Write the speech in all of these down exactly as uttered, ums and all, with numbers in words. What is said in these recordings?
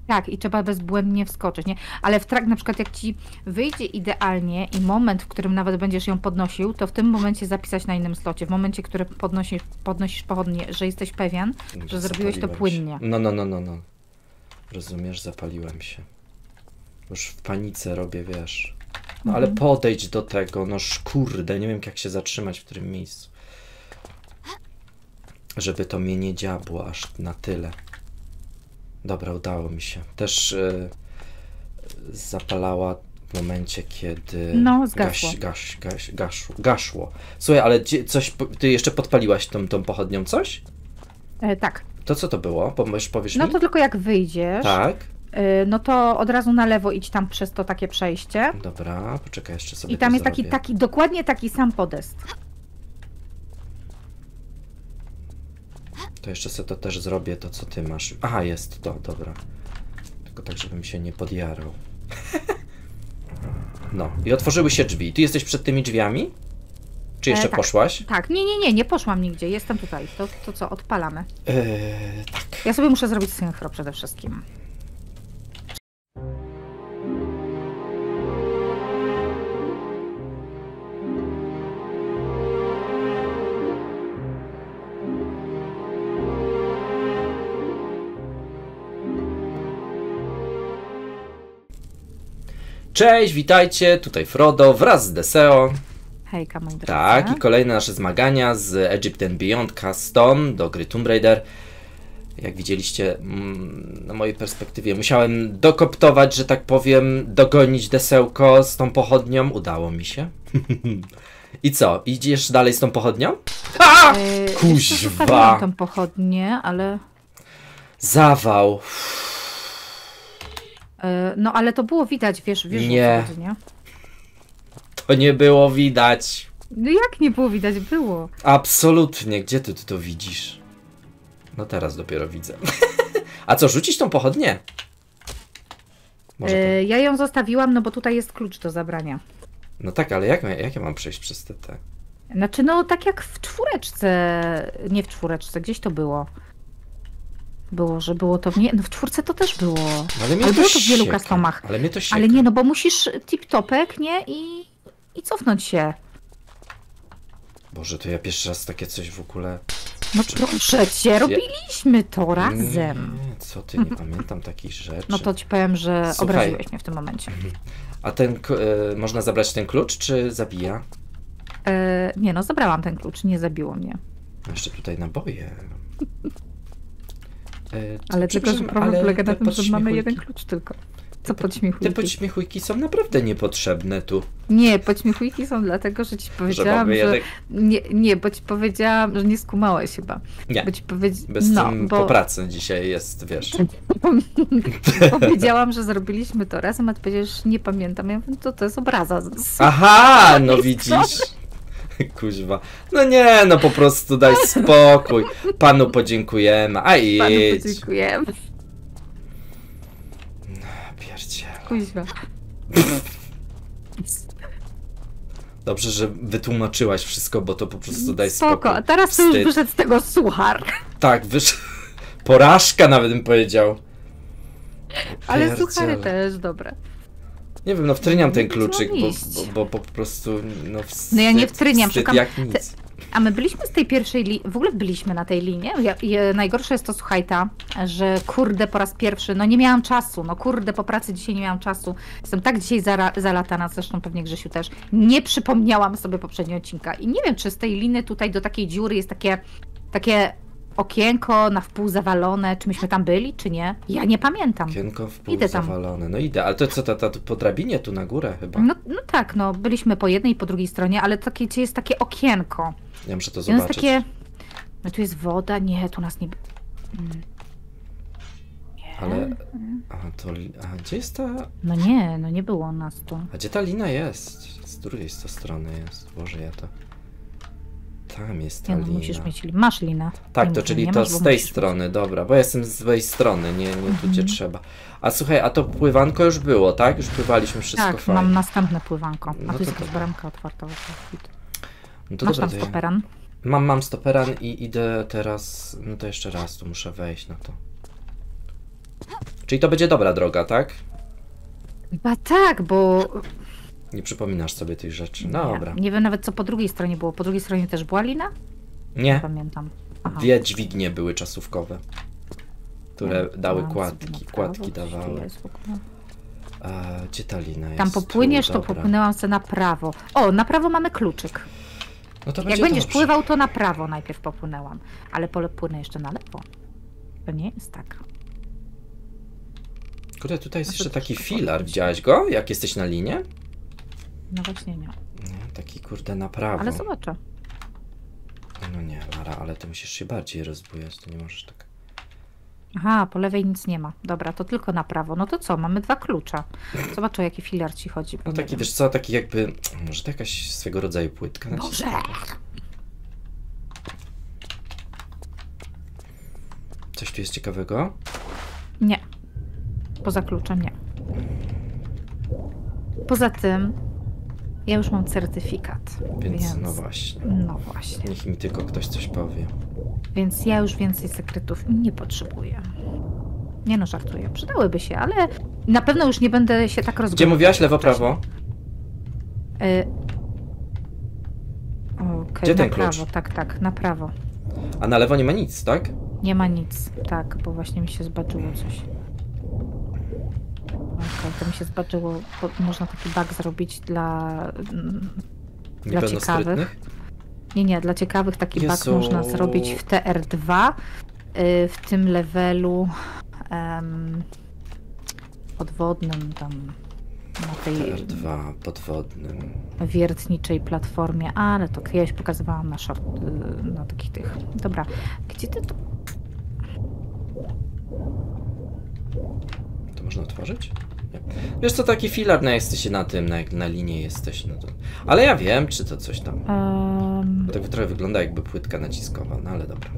Tak, i trzeba bezbłędnie wskoczyć, nie? Ale w trakcie, na przykład jak ci wyjdzie idealnie i moment, w którym nawet będziesz ją podnosił, to w tym momencie zapisać na innym slocie. W momencie, w którym podnosisz, podnosisz pochodnie, że jesteś pewien, że zrobiłeś to płynnie. Się. No, no, no, no, no. Rozumiesz, zapaliłem się. Już w panice robię, wiesz. No ale podejdź do tego, no kurde, nie wiem jak się zatrzymać w którym miejscu. Żeby to mnie nie dziabło aż na tyle. Dobra, udało mi się. Też yy, zapalała w momencie, kiedy no, zgasło. Gaś, gaś, gaś, gaszło, gaszło. Słuchaj, ale coś, ty jeszcze podpaliłaś tą, tą pochodnią coś? E, tak. To co to było? Powiesz, powiesz no mi? to tylko jak wyjdziesz, tak. Yy, no to od razu na lewo idź tam przez to takie przejście. Dobra, poczekaj jeszcze sobie. I tam jest zrobię. taki, taki, dokładnie taki sam podest. To jeszcze sobie to też zrobię, to co ty masz. Aha, jest to, dobra. Tylko tak, żebym się nie podjarał. No, i otworzyły się drzwi. Ty jesteś przed tymi drzwiami? Czy jeszcze e, tak, poszłaś? Tak, nie, nie, nie, nie poszłam nigdzie, jestem tutaj. To, to co, odpalamy. Eee, tak. Ja sobie muszę zrobić synchro przede wszystkim. Cześć, witajcie, tutaj Frodo wraz z Deseo. Hejka, moi drodzy. Tak, i kolejne nasze zmagania z Egypt and Beyond Custom do gry Tomb Raider. Jak widzieliście, na mojej perspektywie musiałem dokoptować, że tak powiem, dogonić Desełko z tą pochodnią. Udało mi się. I co, idziesz dalej z tą pochodnią? A! Yy, Kuźwa! tą pochodnię, ale... Zawał. No ale to było widać, wiesz, wiesz nie. O co chodzi, nie? To nie było widać. No jak nie było widać? Było. Absolutnie. Gdzie ty, ty to widzisz? No teraz dopiero widzę. A co, rzucić tą pochodnię? Może yy, ja ją zostawiłam, no bo tutaj jest klucz do zabrania. No tak, ale jak, jak ja mam przejść przez te te? Znaczy no tak jak w czwóreczce, nie w czwóreczce, gdzieś to było. Było, że było to w nie... No w czwórce to też było. No, ale mnie ale to było to w wielu sieka. customach. Ale mnie to sieka. Ale nie, no bo musisz tip-topek, nie? I, i cofnąć się. Boże, to ja pierwszy raz takie coś w ogóle... No proszę cię, robiliśmy to razem. Nie, co ty, nie pamiętam takich rzeczy. No to ci powiem, że Słuchaj. obraziłeś mnie w tym momencie. A ten, y, można zabrać ten klucz, czy zabija? E, nie no, zabrałam ten klucz, nie zabiło mnie. Jeszcze tutaj naboje. E, ale tylko, że problem ale polega na tym, że mamy podśmiechujki- jeden klucz tylko. Co Te podśmiechujki? podśmiechujki są naprawdę niepotrzebne tu. Nie, podśmiechujki są dlatego, że ci powiedziałam, że... Jednak... Nie, nie, bo ci powiedziałam, że nie skumałeś chyba. Nie, bo ci powiedz... bez no, tym bo... po pracy dzisiaj jest, wiesz. Powiedziałam, że zrobiliśmy to razem, a ty powiedziałeś, nie pamiętam. Ja mówię, to to jest obraza. Aha, no widzisz. Kuźwa. No nie, no po prostu daj spokój. Panu podziękujemy. A idź. Panu podziękujemy. Pierdziele. Kuźwa. Dobrze, że wytłumaczyłaś wszystko, bo to po prostu daj spokój. Spoko, a teraz to już wyszedł z tego suchar. Tak, wyszedł. Porażka nawet bym powiedział. Ale Pierdziele. suchary też dobre. Nie wiem, no wtryniam ten Nie kluczyk, wiem, bo, iść. bo, bo po prostu no wstyd, No ja nie wtryniam, wstyd szukam- jak nic. A my byliśmy z tej pierwszej linii, w ogóle byliśmy na tej linii. Ja, ja, najgorsze jest to, słuchaj, ta, że kurde po raz pierwszy, no nie miałam czasu, no kurde po pracy dzisiaj nie miałam czasu. Jestem tak dzisiaj zara, zalatana, zresztą pewnie Grzesiu też. Nie przypomniałam sobie poprzedniego odcinka i nie wiem, czy z tej liny tutaj do takiej dziury jest takie, takie okienko na wpół zawalone, czy myśmy tam byli, czy nie? Ja nie pamiętam. Okienko w pół Idę tam. zawalone. No idę, ale to co, ta, ta, po drabinie tu na górę chyba? No, no tak, no byliśmy po jednej i po drugiej stronie, ale takie, gdzie jest takie okienko. Ja muszę to I ono jest zobaczyć. takie, no tu jest woda, nie, tu nas nie... Mm. Nie. Ale, aha, to, li- aha, gdzie jest ta, No nie, no nie było nas tu. a gdzie ta lina jest? Z drugiej to strony jest, Boże, ja to, tam jest ta Nie no, lina. musisz mieć, li- masz linę. Tak, Nie to mów, czyli nie to masz, bo z tej musisz strony, dobra, bo ja jestem z tej strony, nie, nie tu gdzie Mhm. trzeba. A słuchaj, a to pływanko już było, tak? Już pływaliśmy wszystko Tak, fajnie. mam następne pływanko. A No tu to jest jakaś dobra. bramka otwarta. No to Masz dobra, tam to ja... stoperan? Mam, mam stoperan i idę teraz, no to jeszcze raz tu muszę wejść na to. Czyli to będzie dobra droga, tak? Chyba tak, bo... Nie przypominasz sobie tych rzeczy. No nie, dobra. nie wiem nawet, co po drugiej stronie było. Po drugiej stronie też była lina? Nie Nie. pamiętam. Aha. Dwie dźwignie były czasówkowe, które Ja dały mam kładki. sobie na Kładki prawo, dawały. coś tu jest w ogóle. A, gdzie ta lina jest? Tam popłyniesz, Tu, to dobra. popłynęłam sobie na prawo. O, na prawo mamy kluczyk. No to Jak będzie będziesz dobrze. pływał, to na prawo najpierw popłynęłam. Ale pole płynę jeszcze na lewo. To nie jest tak. Kurde, tutaj jest A to jeszcze taki troszkę filar. podchodzi. Widziałeś go? Jak jesteś na linie? No właśnie nie. Nie, taki kurde na prawo. Ale zobaczę. No nie, Lara, ale ty musisz się bardziej rozbujać, to nie możesz tak. Aha, po lewej nic nie ma. Dobra, to tylko na prawo. No to co? Mamy dwa klucza. Zobacz, o jaki filar ci chodzi. bo No nie taki, wiem. wiesz co, taki jakby, może to jakaś swego rodzaju płytka Boże! naciskowa? Coś tu jest ciekawego? Nie. Poza kluczem nie. Poza tym ja już mam certyfikat. Więc, Więc no właśnie. No właśnie. Niech mi tylko ktoś coś powie. Więc ja już więcej sekretów nie potrzebuję. Nie no, żartuję. Przydałyby się, ale na pewno już nie będę się tak rozglądać. Gdzie mówiłaś? Lewo, prawo? Y... Okej, Gdzie na ten prawo, klucz? tak, tak, na prawo. A na lewo nie ma nic, tak? Nie ma nic, tak, bo właśnie mi się zbaczyło coś. Okej, to mi się zbaczyło, bo można taki bug zrobić dla... mm, Dla Niepełnosprytnych? Nie, nie, dla ciekawych taki bug Jezu. można zrobić w T R dwa, y, w tym levelu em, podwodnym tam na tej T R dwa podwodnym. wiertniczej platformie, ale to kiedyś pokazywałam na short, y, na takich tych. Dobra, gdzie ty to... To można otworzyć? Nie. Wiesz co, taki filar, no jesteś na tym, na, na linie jesteś, no to... Ale ja wiem, czy to coś tam... em, Bo tak trochę wygląda jakby płytka naciskowa, no ale dobra.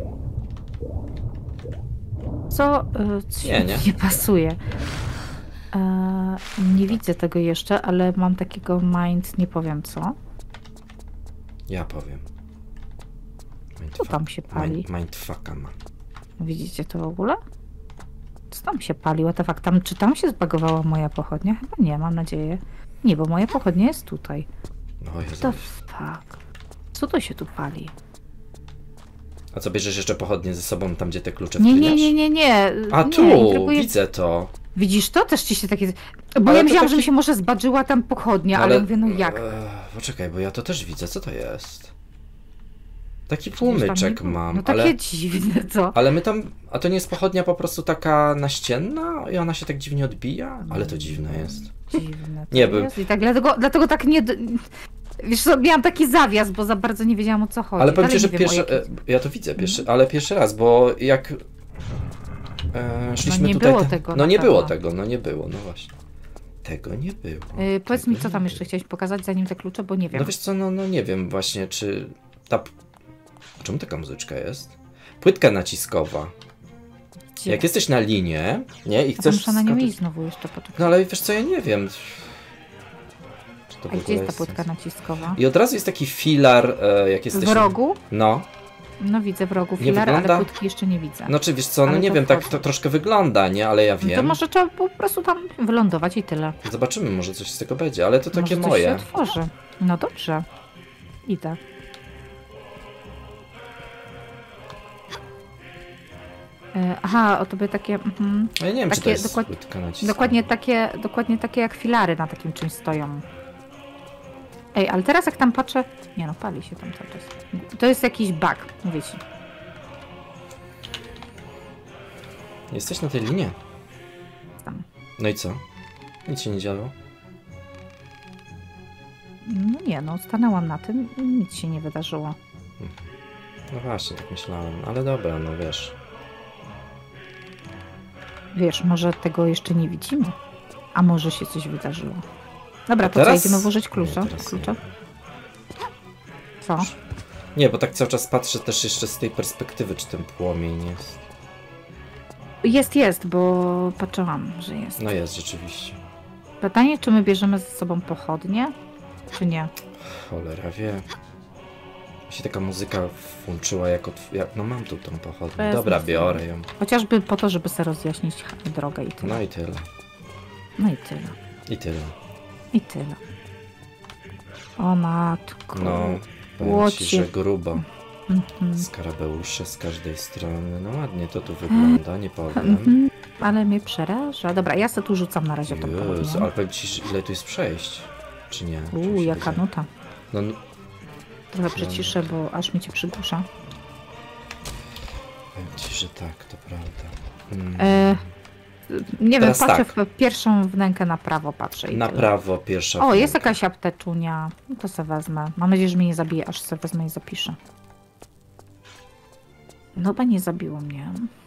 co? Y, coś Nie, mi nie. nie pasuje. E, nie widzę tego jeszcze, ale mam takiego mind, nie powiem co. Ja powiem. Co tam się pali? Mind, mindfucka ma. Widzicie to w ogóle? Co tam się pali? What the fuck? Tam, czy tam się zbagowała moja pochodnia? Chyba nie, mam nadzieję. Nie, bo moja pochodnia jest tutaj. O Jezu. What the fuck? Co to się tu pali? A co, bierzesz jeszcze pochodnie ze sobą tam, gdzie te klucze Nie, wklinasz? nie, nie, nie, nie. A nie, tu, intryguje- widzę to. Widzisz to? Też ci się takie... Bo Ale ja to myślałam, że taki- mi się może zbadżyła tam pochodnia, ale, mówię, no jak? E, poczekaj, bo ja to też widzę, co to jest? Taki Przecież tam płomyczek nie było. mam, No takie ale... dziwne, co? Ale my tam... A to nie jest pochodnia po prostu taka naścienna? I ona się tak dziwnie odbija? Ale to dziwne jest. Dziwne to Nie, bo- jest. I tak dlatego, dlatego tak nie... d- Wiesz co, miałam taki zawias, bo za bardzo nie wiedziałam, o co chodzi. Ale powiem ci, Dalej że nie wiem, o pierwszy... jakie- e, Ja to widzę, pierwszy, ale pierwszy raz, bo jak... E, szliśmy nie tutaj... było ten- tego No na nie było pewno. tego, no nie było, no właśnie. Tego nie było. Yy, powiedz mi, Tego co nie tam było. jeszcze chciałeś pokazać, zanim te klucze, bo nie wiem. No wiesz co, no, no nie wiem właśnie, czy ta... p- Czemu taka muzyczka jest? Płytka naciskowa. Gdzie? Jak jesteś na linie, nie, i A to chcesz muszę na nią skoczyć- iść znowu jeszcze, poczekaj. No ale wiesz co, ja nie wiem. Czy to w A gdzie ogóle jest ta płytka sens? naciskowa? I od razu jest taki filar, e, jak jesteś... W rogu? No. No widzę w rogu Nie filar, wygląda? ale płytki jeszcze nie widzę. No czy wiesz co, no Ale nie to wiem, tak wchodzi. to troszkę wygląda, nie, ale ja No to wiem. może trzeba po prostu tam wylądować i tyle. Zobaczymy, może coś z tego będzie, ale to takie może moje. Coś się otworzy. No dobrze. Idę. E, Aha, o to by takie... Mhm. No ja nie wiem, czy to Takie jest dokład- płytka naciskowa. Dokładnie takie, dokładnie takie jak filary na takim czymś stoją. Ej, ale teraz jak tam patrzę... Nie no, pali się tam cały czas. To jest jakiś bug, mówię ci. Jesteś na tej linie. Tam. No i co? Nic się nie działo. No nie, no stanęłam na tym i nic się nie wydarzyło. No właśnie, tak myślałem, ale dobra, no wiesz. Wiesz, może tego jeszcze nie widzimy. A może się coś wydarzyło. Dobra, A to co, teraz? idziemy włożyć klucze? Nie, teraz klucze? nie. Co? Nie, bo tak cały czas patrzę też jeszcze z tej perspektywy, czy ten płomień jest. Jest, jest, bo patrzyłam, że jest. No jest, rzeczywiście. Pytanie, czy my bierzemy ze sobą pochodnie, czy nie? Cholera wie. się taka muzyka włączyła jak, od... jak... No mam tu tą pochodnię. Bez Dobra, nic. biorę ją. Chociażby po to, żeby sobie rozjaśnić drogę i tyle. No i tyle. No i tyle. I tyle. I tyle. O matko. No, powiem Łocie. ci, że grubo. Mhm. Skarabeusze z każdej strony. No ładnie to tu wygląda, nie powiem. Mhm. Ale mnie przeraża. Dobra, ja se tu rzucam na razie tą Jezu, pochodnię. ale powiem ci, ile tu jest przejść. Czy nie? Czy mi Uuu, się jaka wydaje? nuta. No, no, Trochę przyciszę, bo aż mi cię przygłusza. powiem ci, że tak, to prawda. Mm. E, nie Teraz wiem, patrzę tak. w pierwszą wnękę na prawo, patrzę i Na tyle. prawo, pierwsza O, jest wnęka. jakaś apteczunia. No to se wezmę. Mam nadzieję, że mnie nie zabije, aż se wezmę i zapiszę. No chyba nie zabiło mnie.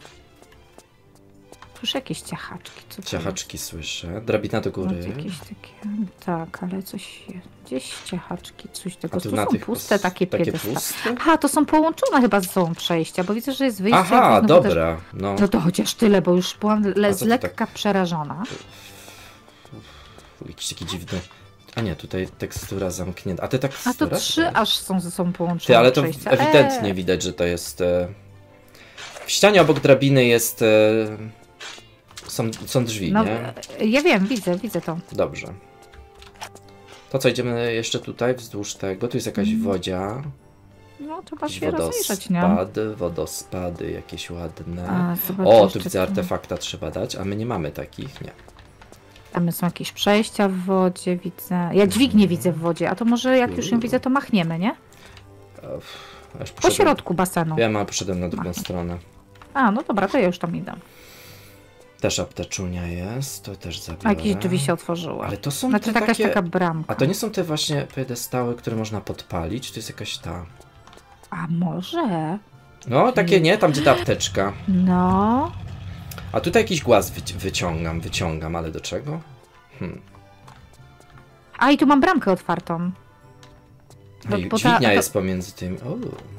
Słyszę jakieś ciachaczki. Co to Ciachaczki słyszę. Drabina do jest? góry. No, jakieś takie... Tak, ale coś jest. Gdzieś ciachaczki, coś tego. A Tu tu na są tych puste pus- takie takie piedestały. puste? Aha, to są połączone chyba z są przejścia, bo widzę, że jest wyjście. Aha, jakieś, no to też- dobra. No. No to chociaż tyle, bo już byłam le- A co z to lekka tak? przerażona. Jakiś taki dziwny. A nie, tutaj tekstura zamknięta. A te A to tekstura? trzy aż są ze sobą połączone Ty, ale to przejścia. ewidentnie Eee, widać, że to jest. E... W ścianie obok drabiny jest. E... Są, są drzwi, No, nie? ja wiem, widzę, widzę to. Dobrze. To co, idziemy jeszcze tutaj wzdłuż tego? Tu jest jakaś Mhm. wodzia. No, trzeba Jakiś się rozejrzeć, nie? wodospad, wodospady jakieś ładne. A, zobacz, O, tu jeszcze widzę artefakta trzeba dać, a my nie mamy takich, nie. Tam są jakieś przejścia w wodzie, widzę. Ja dźwignię widzę w wodzie, a to może jak już ją widzę, to machniemy, nie? O, ja już Po poszedłem- środku basenu. Wiem, ale poszedłem na drugą Machnie. stronę. A, no dobra, to ja już tam idę. Też apteczunia jest, to też A zabiorę. jakieś drzwi się otworzyły. Ale to są Znaczy te taka jest takie... taka bramka. A to nie są te właśnie piedestały, które można podpalić? To jest jakaś ta... A może? No, takie nie, tam gdzie ta apteczka. No. A tutaj jakiś głaz wyci- wyciągam, wyciągam, ale do czego? Hmm. A i tu mam bramkę otwartą. No Bo- i bo ta- dźwignia to- jest pomiędzy tymi. O,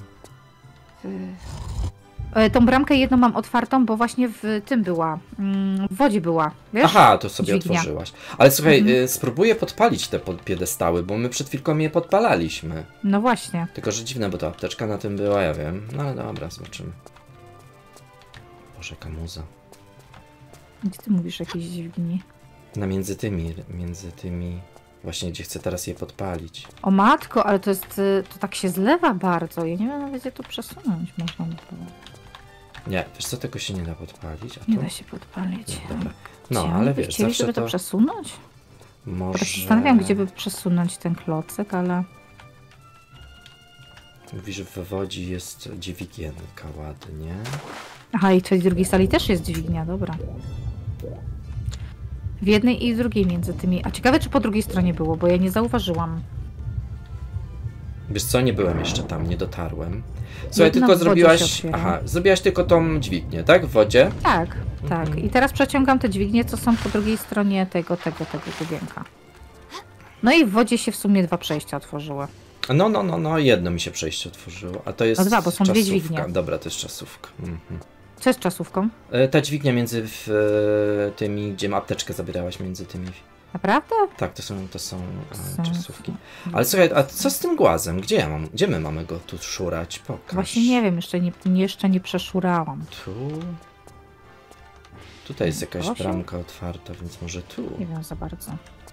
E, Tą bramkę jedną mam otwartą, bo właśnie w tym była. mm, W wodzie była. Wiesz? aha, to sobie dźwignia. otworzyłaś. Ale słuchaj, Mhm. y, spróbuję podpalić te pod- piedestały, bo my przed chwilką je podpalaliśmy. No właśnie. Tylko, że dziwne, bo ta apteczka na tym była, ja wiem. No ale dobra, zobaczymy. Boże, jaka muza. Gdzie ty mówisz o jakiejś dźwigni? Na między tymi, między tymi... Właśnie, gdzie chcę teraz je podpalić. O matko, ale to jest, y, to tak się zlewa bardzo. Ja nie wiem nawet gdzie to przesunąć można by było. Nie, wiesz co, tego się nie da podpalić, a Nie tu? da się podpalić. Nie, dobra. No, Gdzie ale by wiesz, chcieli, zawsze żeby to, to przesunąć? może... Teraz się zastanawiam, gdzie by przesunąć ten klocek, ale... Mówisz, że w Wodzi jest dźwigienka ładnie. Aha, i w tej drugiej sali też jest dźwignia, dobra. W jednej i w drugiej między tymi. A ciekawe, czy po drugiej stronie było, bo ja nie zauważyłam. Wiesz co, nie byłem jeszcze tam, nie dotarłem. Słuchaj, Jedna w tylko wodzie się zrobiłaś... otwiera. Aha, zrobiłaś tylko tą dźwignię, tak? W wodzie? Tak, tak. Mhm. I teraz przeciągam te dźwignie, co są po drugiej stronie tego, tego, tego gubienka. No i w wodzie się w sumie dwa przejścia otworzyły. No, no, no, no, jedno mi się przejście otworzyło, a to jest No dwa, bo są dwie czasówka. dźwignie. Dobra, to jest czasówka. Mhm. Co jest czasówką? E, Ta dźwignia między w, e, tymi, gdzie apteczkę zabierałaś między tymi... Naprawdę? Tak, to są, to są e, Są- czasówki. Ale słuchaj, a co z tym głazem? Gdzie ja mam, gdzie my mamy go tu szurać? Pokaż. Właśnie nie wiem, jeszcze nie, jeszcze nie przeszurałam. Tu? Tutaj jest jakaś Proszę? bramka otwarta, więc może tu. Nie wiem za bardzo.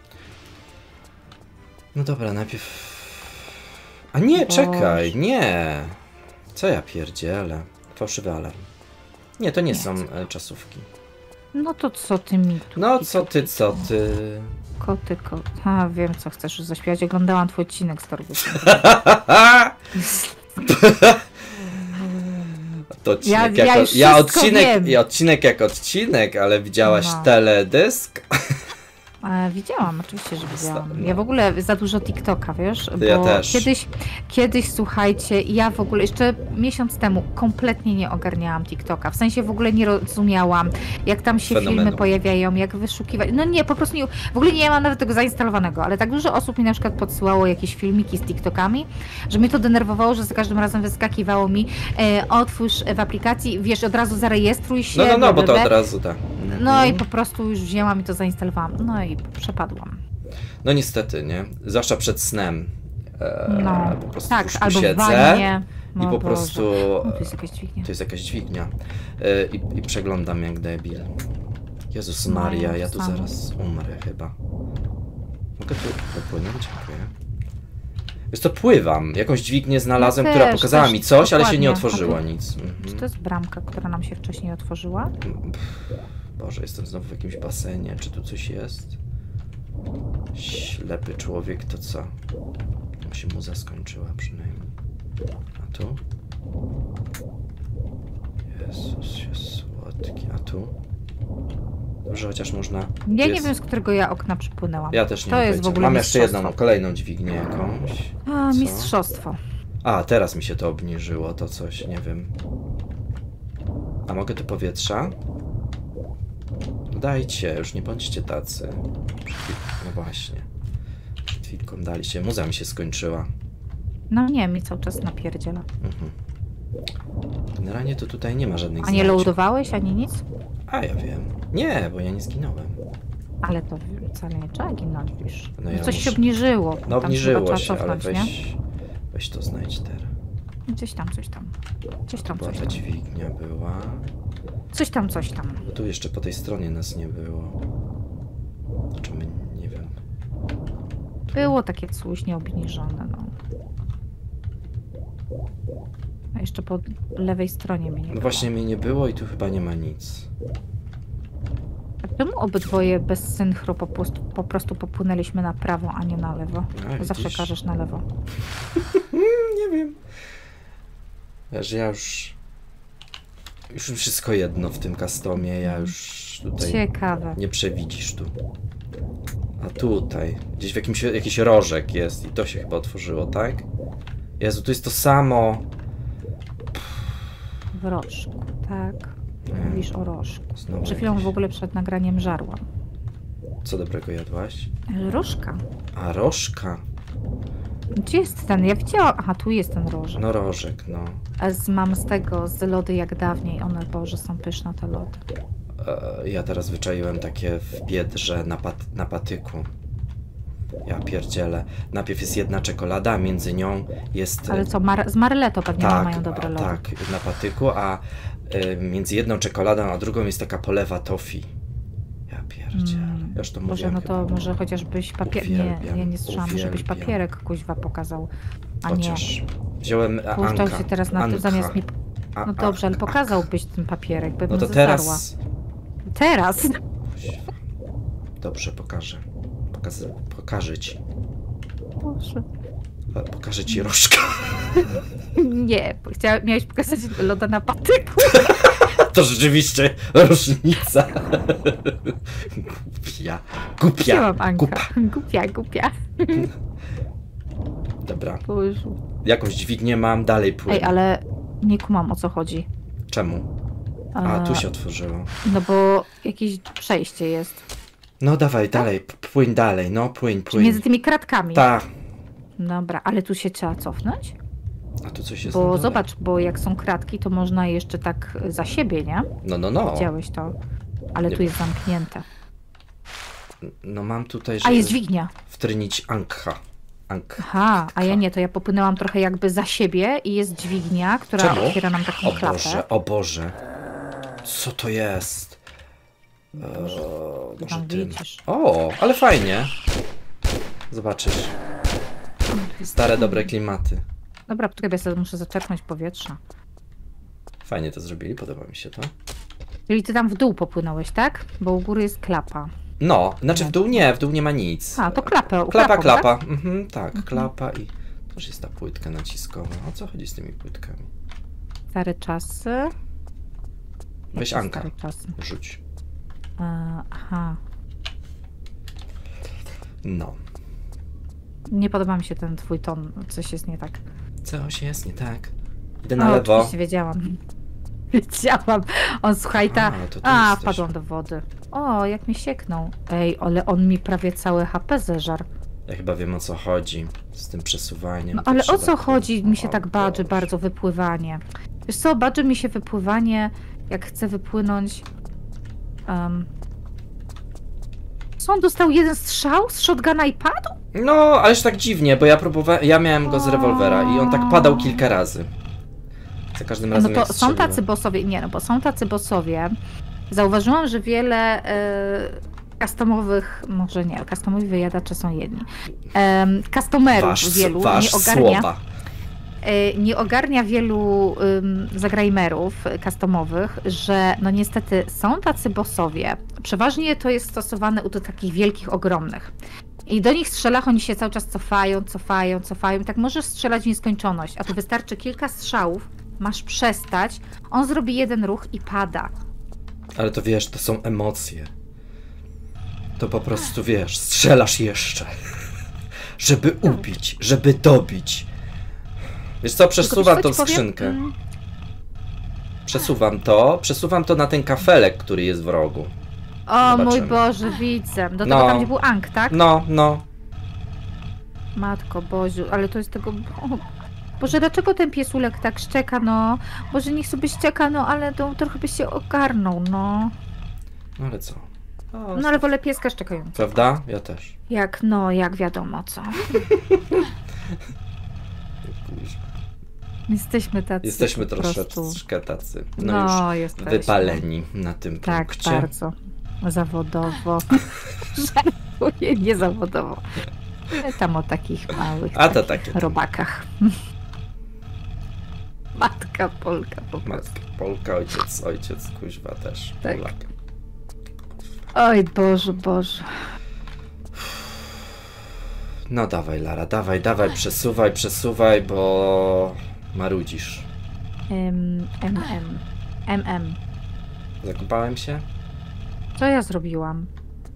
No dobra, najpierw... A nie, Boże. czekaj, nie! Co ja pierdzielę? Fałszywy alarm. Nie, to nie, Nie, są co? e, czasówki. No to co ty mi tu? No tu, co tu, ty, tu, co tu? ty? Koty, kot. A, wiem co chcesz zaśpiewać. Oglądałam twój odcinek z Torgu. To odcinek Ja- ja, ja jako, już ja wszystko odcinek, wiem. ja odcinek jak odcinek, ale widziałaś No. teledysk? E, widziałam, oczywiście, że widziałam. no. Ja w ogóle za dużo TikToka, wiesz? Bo Ja też. Kiedyś, kiedyś, słuchajcie, ja w ogóle jeszcze miesiąc temu kompletnie nie ogarniałam TikToka. W sensie w ogóle nie rozumiałam, jak tam się Fenomenu. filmy pojawiają, jak wyszukiwać. No nie, po prostu nie, w ogóle nie mam nawet tego zainstalowanego, ale tak dużo osób mi na przykład podsyłało jakieś filmiki z TikTokami, że mnie to denerwowało, że za każdym razem wyskakiwało mi e, otwórz w aplikacji, wiesz, od razu zarejestruj się. No, no, no, bo to blablabla. od razu tak. No i po prostu już wzięłam i to zainstalowałam. No i przepadłam. No niestety, nie? Zwłaszcza przed snem. E, No, po prostu tak, już tu albo w siedzę wannie. i O po Boże. prostu... No, tu jest jakaś dźwignia. To jest jakaś dźwignia. E, i, I przeglądam jak debil. Jezus No, Maria, ja ja tu samo. zaraz umrę chyba. Mogę tu dopłynąć? Dziękuję. Wiesz co, pływam. Jakąś dźwignię znalazłem, Ja która też, pokazała też, mi coś, ale się nie dokładnie. otworzyło A tu- nic. Czy Mhm. to jest bramka, która nam się wcześniej otworzyła? Boże, jestem znowu w jakimś basenie. Czy tu coś jest? Ślepy człowiek, to co? Mu się muza skończyła przynajmniej. A tu? Jezus, jest słodki. A tu? Dobrze, chociaż można... Ja tu nie jest... wiem, z którego ja okna przypłynęłam. Ja też nie To mam jest w pojęcia. ogóle Mam jeszcze jedną, mistrzostwo. kolejną dźwignię jakąś. A, Co? mistrzostwo. A, teraz mi się to obniżyło, to coś, nie wiem. A mogę tu powietrza? Dajcie, już nie bądźcie tacy. Przed chwil... No właśnie. Przed chwilką daliście. Muza mi się skończyła. No nie, mi cały czas napierdziela. Mhm. Generalnie to tutaj nie ma żadnych A nie znaczeń. loadowałeś ani nic? A, ja wiem. Nie, bo ja nie zginąłem. Ale to wcale nie trzeba ginąć, wiesz. No No ja coś muszę- się obniżyło. No Tam obniżyło trzeba się, ale cofnąć, nie? weź... Weź to znajdź teraz. Gdzieś tam, coś tam. Gdzieś tam, Była coś ta tam. dźwignia, była... Coś tam, coś tam. Bo tu jeszcze po tej stronie nas nie było. Znaczy my, nie wiem. Tu? Było takie coś nieobniżone, no. A jeszcze po lewej stronie mnie nie No było. właśnie mnie nie było i tu chyba nie ma nic. A czemu obydwoje bez synchro po prostu, po prostu popłynęliśmy na prawo, a nie na lewo? A, Bo zawsze widzisz? każesz na lewo. Nie wiem. Wiesz, ja już... Już mi wszystko jedno w tym customie, ja już tutaj... Ciekawe. Nie przewidzisz tu. A tutaj, gdzieś w jakimś, jakiś rożek jest i to się chyba otworzyło, tak? Jezu, tu jest to samo. W rożku, tak. Nie. Mówisz o rożku. Znowu Przed chwilą jakieś- w ogóle przed nagraniem żarłam. Co dobrego jadłaś? Ale rożka. A, rożka. Gdzie jest ten? Ja widziałam. Aha, tu jest ten rożek. No rożek, no. A z, mam z tego, z lody jak dawniej. One, Boże, są pyszne te lody. E, ja teraz wyczaiłem takie w biedrze na, pat na patyku. Ja pierdzielę. Najpierw jest jedna czekolada, a między nią jest... Ale co, mar z Marleto pewnie tak, mają dobre a, lody. tak, na patyku, a y, między jedną czekoladą a drugą jest taka polewa toffee. Ja pierdzielę. Mm. Ja już to Boże, mówiłem no to chyba. może chociażbyś papier... Nie, Uwielbiam, ja nie słyszałam, żebyś uwielbiam. papierek kuźwa pokazał. A Chociaż wziąłem a, nie, Anka. puszczał się teraz na Anka. tym zamiast mi... A, No dobrze, ale Anka. pokazałbyś ten papierek, bym No to zezarła. teraz... Teraz? Dobrze, pokażę. Pokażę, pokażę ci. Boże. E, Pokażę ci rożka. Nie, bo chciała, miałeś pokazać loda na patyku. To rzeczywiście różnica. Głupia. Głupia. Wzięłam Anka. Kupa. Głupia, głupia. Dobra. Boże. Jakąś dźwignię mam, dalej płynę. Ej, ale nie kumam, o co chodzi. Czemu? A, E, tu się otworzyło. No bo jakieś przejście jest. No dawaj, dalej, p- płyń dalej, no płyń, Czy płyń. między tymi kratkami. Ta. Dobra, ale tu się trzeba cofnąć? A tu coś jest na Bo dole. zobacz, bo jak są kratki, to można jeszcze tak za siebie, nie? No, no, no. Widziałeś to. Ale Nie. tu jest zamknięte. No mam tutaj, A żeby jest dźwignia. wtrynić Ankha. Ankh. Aha, a ja nie, to ja popłynęłam trochę jakby za siebie i jest dźwignia, która Czemu? otwiera nam taką O klapę. Boże, o Boże. Co to jest? Eee, może tam tym. widzisz. O, ale fajnie. Zobaczysz. Stare, dobre klimaty. Dobra, poczekaj, bo ja sobie muszę zaczerpnąć powietrza. Fajnie to zrobili, podoba mi się to. Czyli ty tam w dół popłynąłeś, tak? Bo u góry jest klapa. No, znaczy w dół nie, w dół nie ma nic. A, to klapę. Klapa, klapą, klapa. Tak? Mhm, tak, klapa i też jest ta płytka naciskowa. O co chodzi z tymi płytkami? Stare czasy. Weź Jakie Anka. stare czasy? Rzuć. E, aha. No. Nie podoba mi się ten twój ton. Coś jest nie tak. Coś jest nie tak. Idę na O, lewo. oczywiście wiedziałam. Wiedziałam. On, słuchaj, ta... A, to tu A, jesteś. wpadłam do wody. O, jak mi sieknął. Ej, ale on mi prawie całe H P zeżarł. Ja chyba wiem o co chodzi z tym przesuwaniem. No to ale o trzeba co tu- chodzi? Mi się O tak badży Boże. bardzo wypływanie. Wiesz co, badży mi się wypływanie, jak chcę wypłynąć... Um... Co, on dostał jeden strzał z shotguna i padł? No, ależ tak dziwnie, bo ja próbowałem, ja miałem go z rewolwera i on tak padał kilka razy. Za każdym No razem to jak są strzeliłem. tacy bossowie, nie no, bo są tacy bossowie. Zauważyłam, że wiele e, customowych, może nie, customowi wyjadacze są jedni. E, customerów Wasz, wielu wasz nie ogarnia. słowa. e, Nie ogarnia wielu ym, zagrajmerów customowych, że no niestety są tacy bossowie. Przeważnie to jest stosowane u tych takich wielkich, ogromnych. I do nich strzela, oni się cały czas cofają, cofają, cofają. I tak możesz strzelać w nieskończoność, a tu wystarczy kilka strzałów, masz przestać, on zrobi jeden ruch i pada. Ale to wiesz, to są emocje. To po prostu wiesz, strzelasz jeszcze. Żeby ubić, żeby dobić. Wiesz co, przesuwam Tylko tą wiesz, co ci powiem? skrzynkę. Mm, Przesuwam to, przesuwam to na ten kafelek, który jest w rogu. O Zobaczymy. mój Boże, widzę. Do No. tego tam, gdzie był Ang, tak? No, no. Matko Boziu, ale to jest tego... O, Boże, dlaczego ten piesulek tak szczeka, no? Boże, niech sobie szczeka, no, ale to trochę by się ogarnął, no. No ale co? O, No ale wolę pieska szczekającego. prawda? Ja też. Jak, no, jak wiadomo co. Jesteśmy tacy Jesteśmy po prostu. troszeczkę tacy. No, No, już jesteśmy. wypaleni na tym Tak, punkcie. bardzo. Zawodowo. Żartuję, nie zawodowo. Tam o takich małych A to takich takie. robakach. Matka Polka po prostu. Matka Polka, ojciec, ojciec, kuźwa też. Tak. Polak. Oj Boże, Boże. No dawaj Lara, dawaj, dawaj, przesuwaj, przesuwaj, bo marudzisz. M, M, M. M, M. Zakopałem się? Co ja zrobiłam?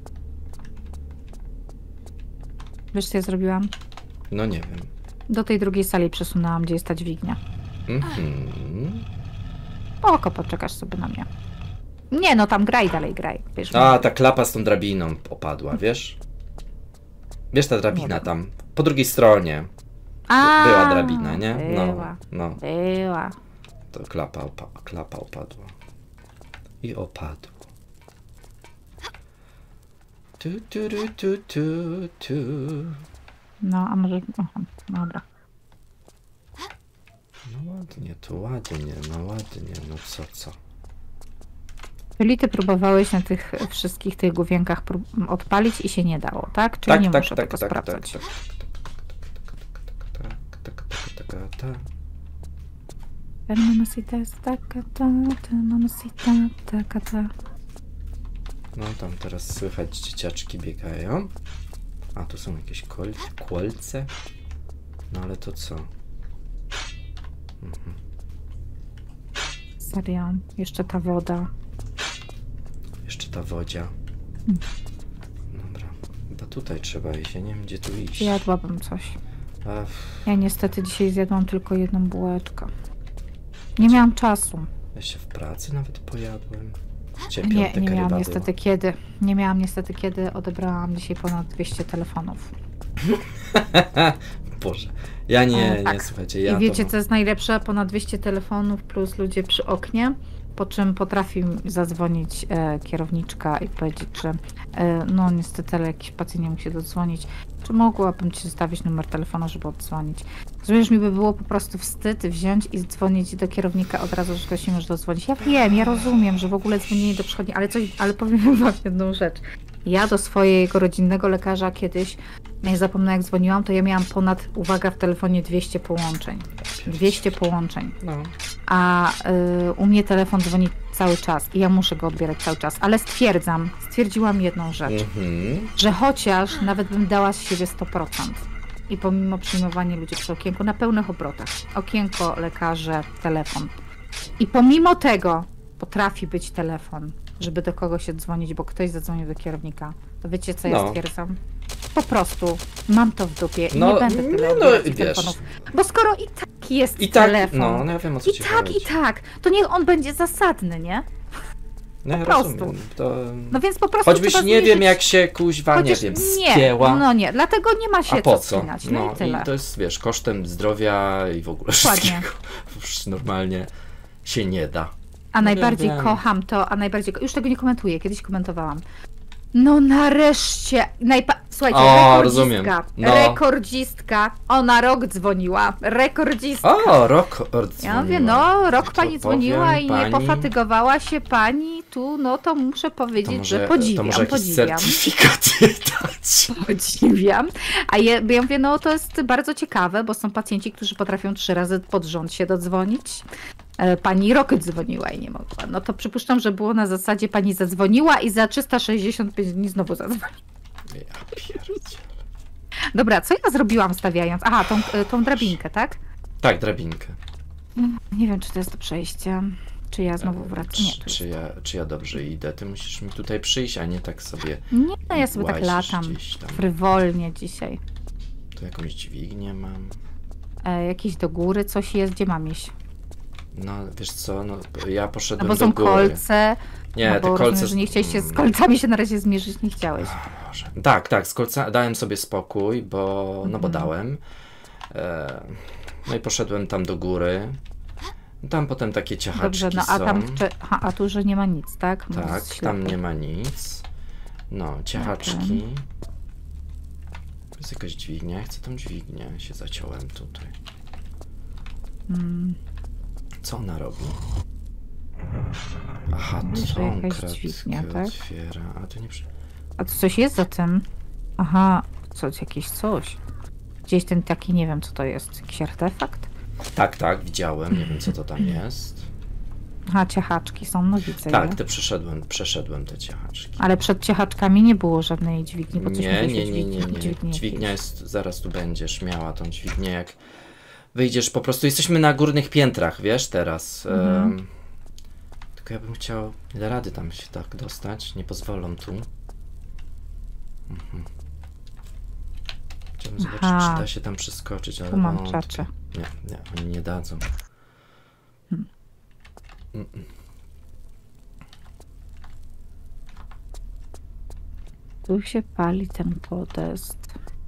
Wiesz co ja zrobiłam? No nie wiem. Do tej drugiej sali przesunęłam, gdzie jest ta dźwignia. Mhm. Oko, poczekasz sobie na mnie. Nie, no tam graj dalej, graj. Wiesz, A, ta klapa z tą drabiną opadła, wiesz? Wiesz, ta Nie drabina wiem. tam, po drugiej stronie. A, Była drabina, nie? Była, No, no. była. To klapa, opa klapa opadła. I opadło. Tu, tu, tu, tu, tu, tu. No, a może... Aha, dobra. No ładnie, to ładnie, no ładnie, no co, co. Czyli ty próbowałeś na tych wszystkich tych główienkach prób- odpalić i się nie dało, tak? Czyli Tak, nie tak, muszę tak, tego tak, tak, sprawdzać. tak, tak, tak, tak, tak, tak, tak. Mamacita jest taka ta, ta mamacita taka ta. No tam teraz słychać dzieciaczki biegają. A tu są jakieś kol kolce. No ale to co? Mhm. Serio, jeszcze ta woda. Jeszcze ta wodzia. Dobra. Chyba tutaj trzeba iść. Ja nie wiem gdzie tu iść. Zjadłabym coś. A, f- Ja niestety dzisiaj zjadłam tylko jedną bułeczkę. Nie miałam czasu. ja się w pracy nawet pojadłem. Dzisiaj Nie, piątek nie miałam ryba niestety była. kiedy. Nie miałam niestety kiedy. Odebrałam dzisiaj ponad dwieście telefonów. Boże. Ja nie, E, tak. nie, słuchajcie, ja I wiecie to... co jest najlepsze? Ponad dwieście telefonów plus ludzie przy oknie, po czym potrafi mi zadzwonić e, kierowniczka i powiedzieć, że e, no niestety, ale jakiś pacjent nie mógł się dodzwonić. Czy mogłabym ci zostawić numer telefonu, żeby oddzwonić? Zrozumiesz, mi by było po prostu wstyd wziąć i dzwonić do kierownika od razu, że ktoś się może dodzwonić. Ja wiem, ja rozumiem, że w ogóle dzwonienie do przychodni, ale coś, ale powiem wam jedną rzecz. Ja do swojego rodzinnego lekarza kiedyś, nie zapomnę jak dzwoniłam, to ja miałam ponad, uwaga, w telefonie dwieście połączeń. dwieście połączeń. No. A y, u mnie telefon dzwoni cały czas i ja muszę go odbierać cały czas. Ale stwierdzam, stwierdziłam jedną rzecz, Mhm. że chociaż nawet bym dała z siebie sto procent i pomimo przyjmowania ludzi przy okienku na pełnych obrotach, okienko, lekarze, telefon. I pomimo tego potrafi być telefon, żeby do kogoś się dzwonić, bo ktoś zadzwonił do kierownika. To wiecie, co ja No. stwierdzam? Po prostu mam to w dupie i No, nie będę tyle no, odbierać wiesz. telefonów. Bo skoro i tak jest I tak, telefon, no, no ja wiem o co i ci tak, chodzi. i tak, to niech on będzie zasadny, nie? No ja prostu. rozumiem. To... No więc po prostu Choćbyś trzeba nie wiem zmierzyć- jak się kuźwa, Chociaż nie wiem, nie, spięła. no nie, dlatego nie ma się A po co co? spinać, no, No i tyle. i to jest, wiesz, kosztem zdrowia i w ogóle Dokładnie. wszystkiego. Już normalnie się nie da. A No najbardziej wiem. kocham to, a najbardziej, ko- już tego nie komentuję, kiedyś komentowałam. No nareszcie. Najpa... Słuchajcie, O, rekordzistka. rozumiem. No. Rekordzistka. Ona rok dzwoniła. Rekordzistka. O, rok Ja mówię, no rok To pani dzwoniła powiem i pani- nie pofatygowała się pani tu, no to muszę To powiedzieć, może, że podziwiam, to może jakiś podziwiam. certyfikat jej dać. Podziwiam. A ja, ja mówię, no to jest bardzo ciekawe, bo są pacjenci, którzy potrafią trzy razy pod rząd się dodzwonić. E, Pani rok dzwoniła i nie mogła. No to przypuszczam, że było na zasadzie pani zadzwoniła i za trzysta sześćdziesiąt pięć dni znowu zadzwoniła. Ja pierdzielę. Dobra, co ja zrobiłam stawiając? Aha, tą, tą drabinkę, tak? Tak, drabinkę. Nie wiem, czy to jest to przejście. Czy ja znowu wracam? Nie, Czy, to czy, jest... ja, czy ja dobrze idę? Ty musisz mi tutaj przyjść, a nie tak sobie Nie, no ja sobie tak łazisz latam. gdzieś tam. Frywolnie dzisiaj. Tu jakąś dźwignię mam. E, jakieś do góry coś jest, gdzie mam iść? No, wiesz co, no, ja No poszedłem bo do są góry. kolce. Nie, no te bo kolce... rozumiem, że nie chciałeś się z kolcami się na razie zmierzyć, nie chciałeś. Boże. Tak, tak, z kolca dałem sobie spokój, bo, no bo Mhm. dałem. E, no i poszedłem tam do góry. Tam potem takie ciachaczki Dobrze, no a są. tam wcze... Aha, a tu, że nie ma nic, tak? Bo Tak, jest tam ślepy. nie ma nic. No, ciachaczki. To jest jakaś dźwignia. Ja chcę tą dźwignię. Się zaciąłem tutaj. Mm, Co ona robi? Aha, Że tą jakaś kratkę dźwignia, tak? otwiera. A to nie przy... a tu coś jest za tym? Aha, coś, jakieś coś. Gdzieś ten taki, nie wiem co to jest, jakiś artefakt? Tak, tak, widziałem. Nie wiem, co to tam jest. Aha, ciachaczki są, no widzę Tak, je. te przeszedłem, przeszedłem te ciachaczki. Ale przed ciachaczkami nie było żadnej dźwigni, bo coś Nie, mówiłeś o nie, nie, nie, dźwigni- nie. dźwigni Dźwignia jakiejś. jest, zaraz tu będziesz miała tą dźwignię, jak wyjdziesz po prostu. Jesteśmy na górnych piętrach, wiesz, teraz. Mhm. Em, tylko ja bym chciał, nie da rady tam się tak dostać, nie pozwolą tu. Mhm. Chciałbym zobaczyć, Aha. czy da się tam przeskoczyć, ale Tu mam wątpię. czacze. Nie, nie, oni nie dadzą. Hmm. Mm-mm. Tu się pali ten podest.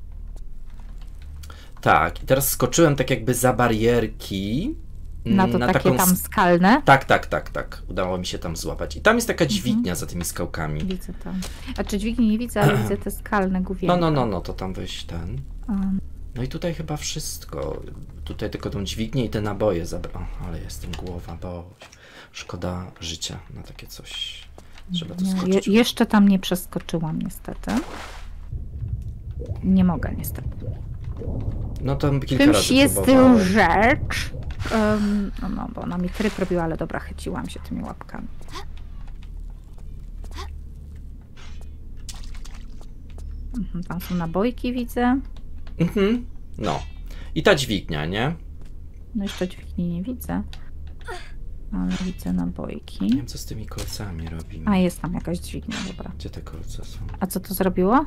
Tak, i teraz skoczyłem tak jakby za barierki. Na to na takie taką tam skalne. Tak, tak, tak, tak. Udało mi się tam złapać. I tam jest taka dźwignia za tymi skałkami. Widzę tam. A czy dźwigni nie widzę, ale widzę te skalne główienka. No, no, no, no, to tam weź ten. Um, No i tutaj chyba wszystko. Tutaj tylko tą dźwignię i te naboje zabra... O, ale jestem głowa, bo szkoda życia na takie coś. Trzeba to nie, je, skoczyć. jeszcze tam nie przeskoczyłam niestety. Nie mogę niestety. No to kilka Czymś razy jest próbowałem. rzecz. Um, no, no, bo ona mi tryb robiła, ale dobra, chyciłam się tymi łapkami. Mhm, tam są nabojki, widzę. Mhm. No. I ta dźwignia, nie? No jeszcze dźwigni nie widzę. Ale widzę Nie nabojki. wiem, co z tymi kolcami robimy. A, jest tam jakaś dźwignia, dobra. Gdzie te kolce są? A co to zrobiło?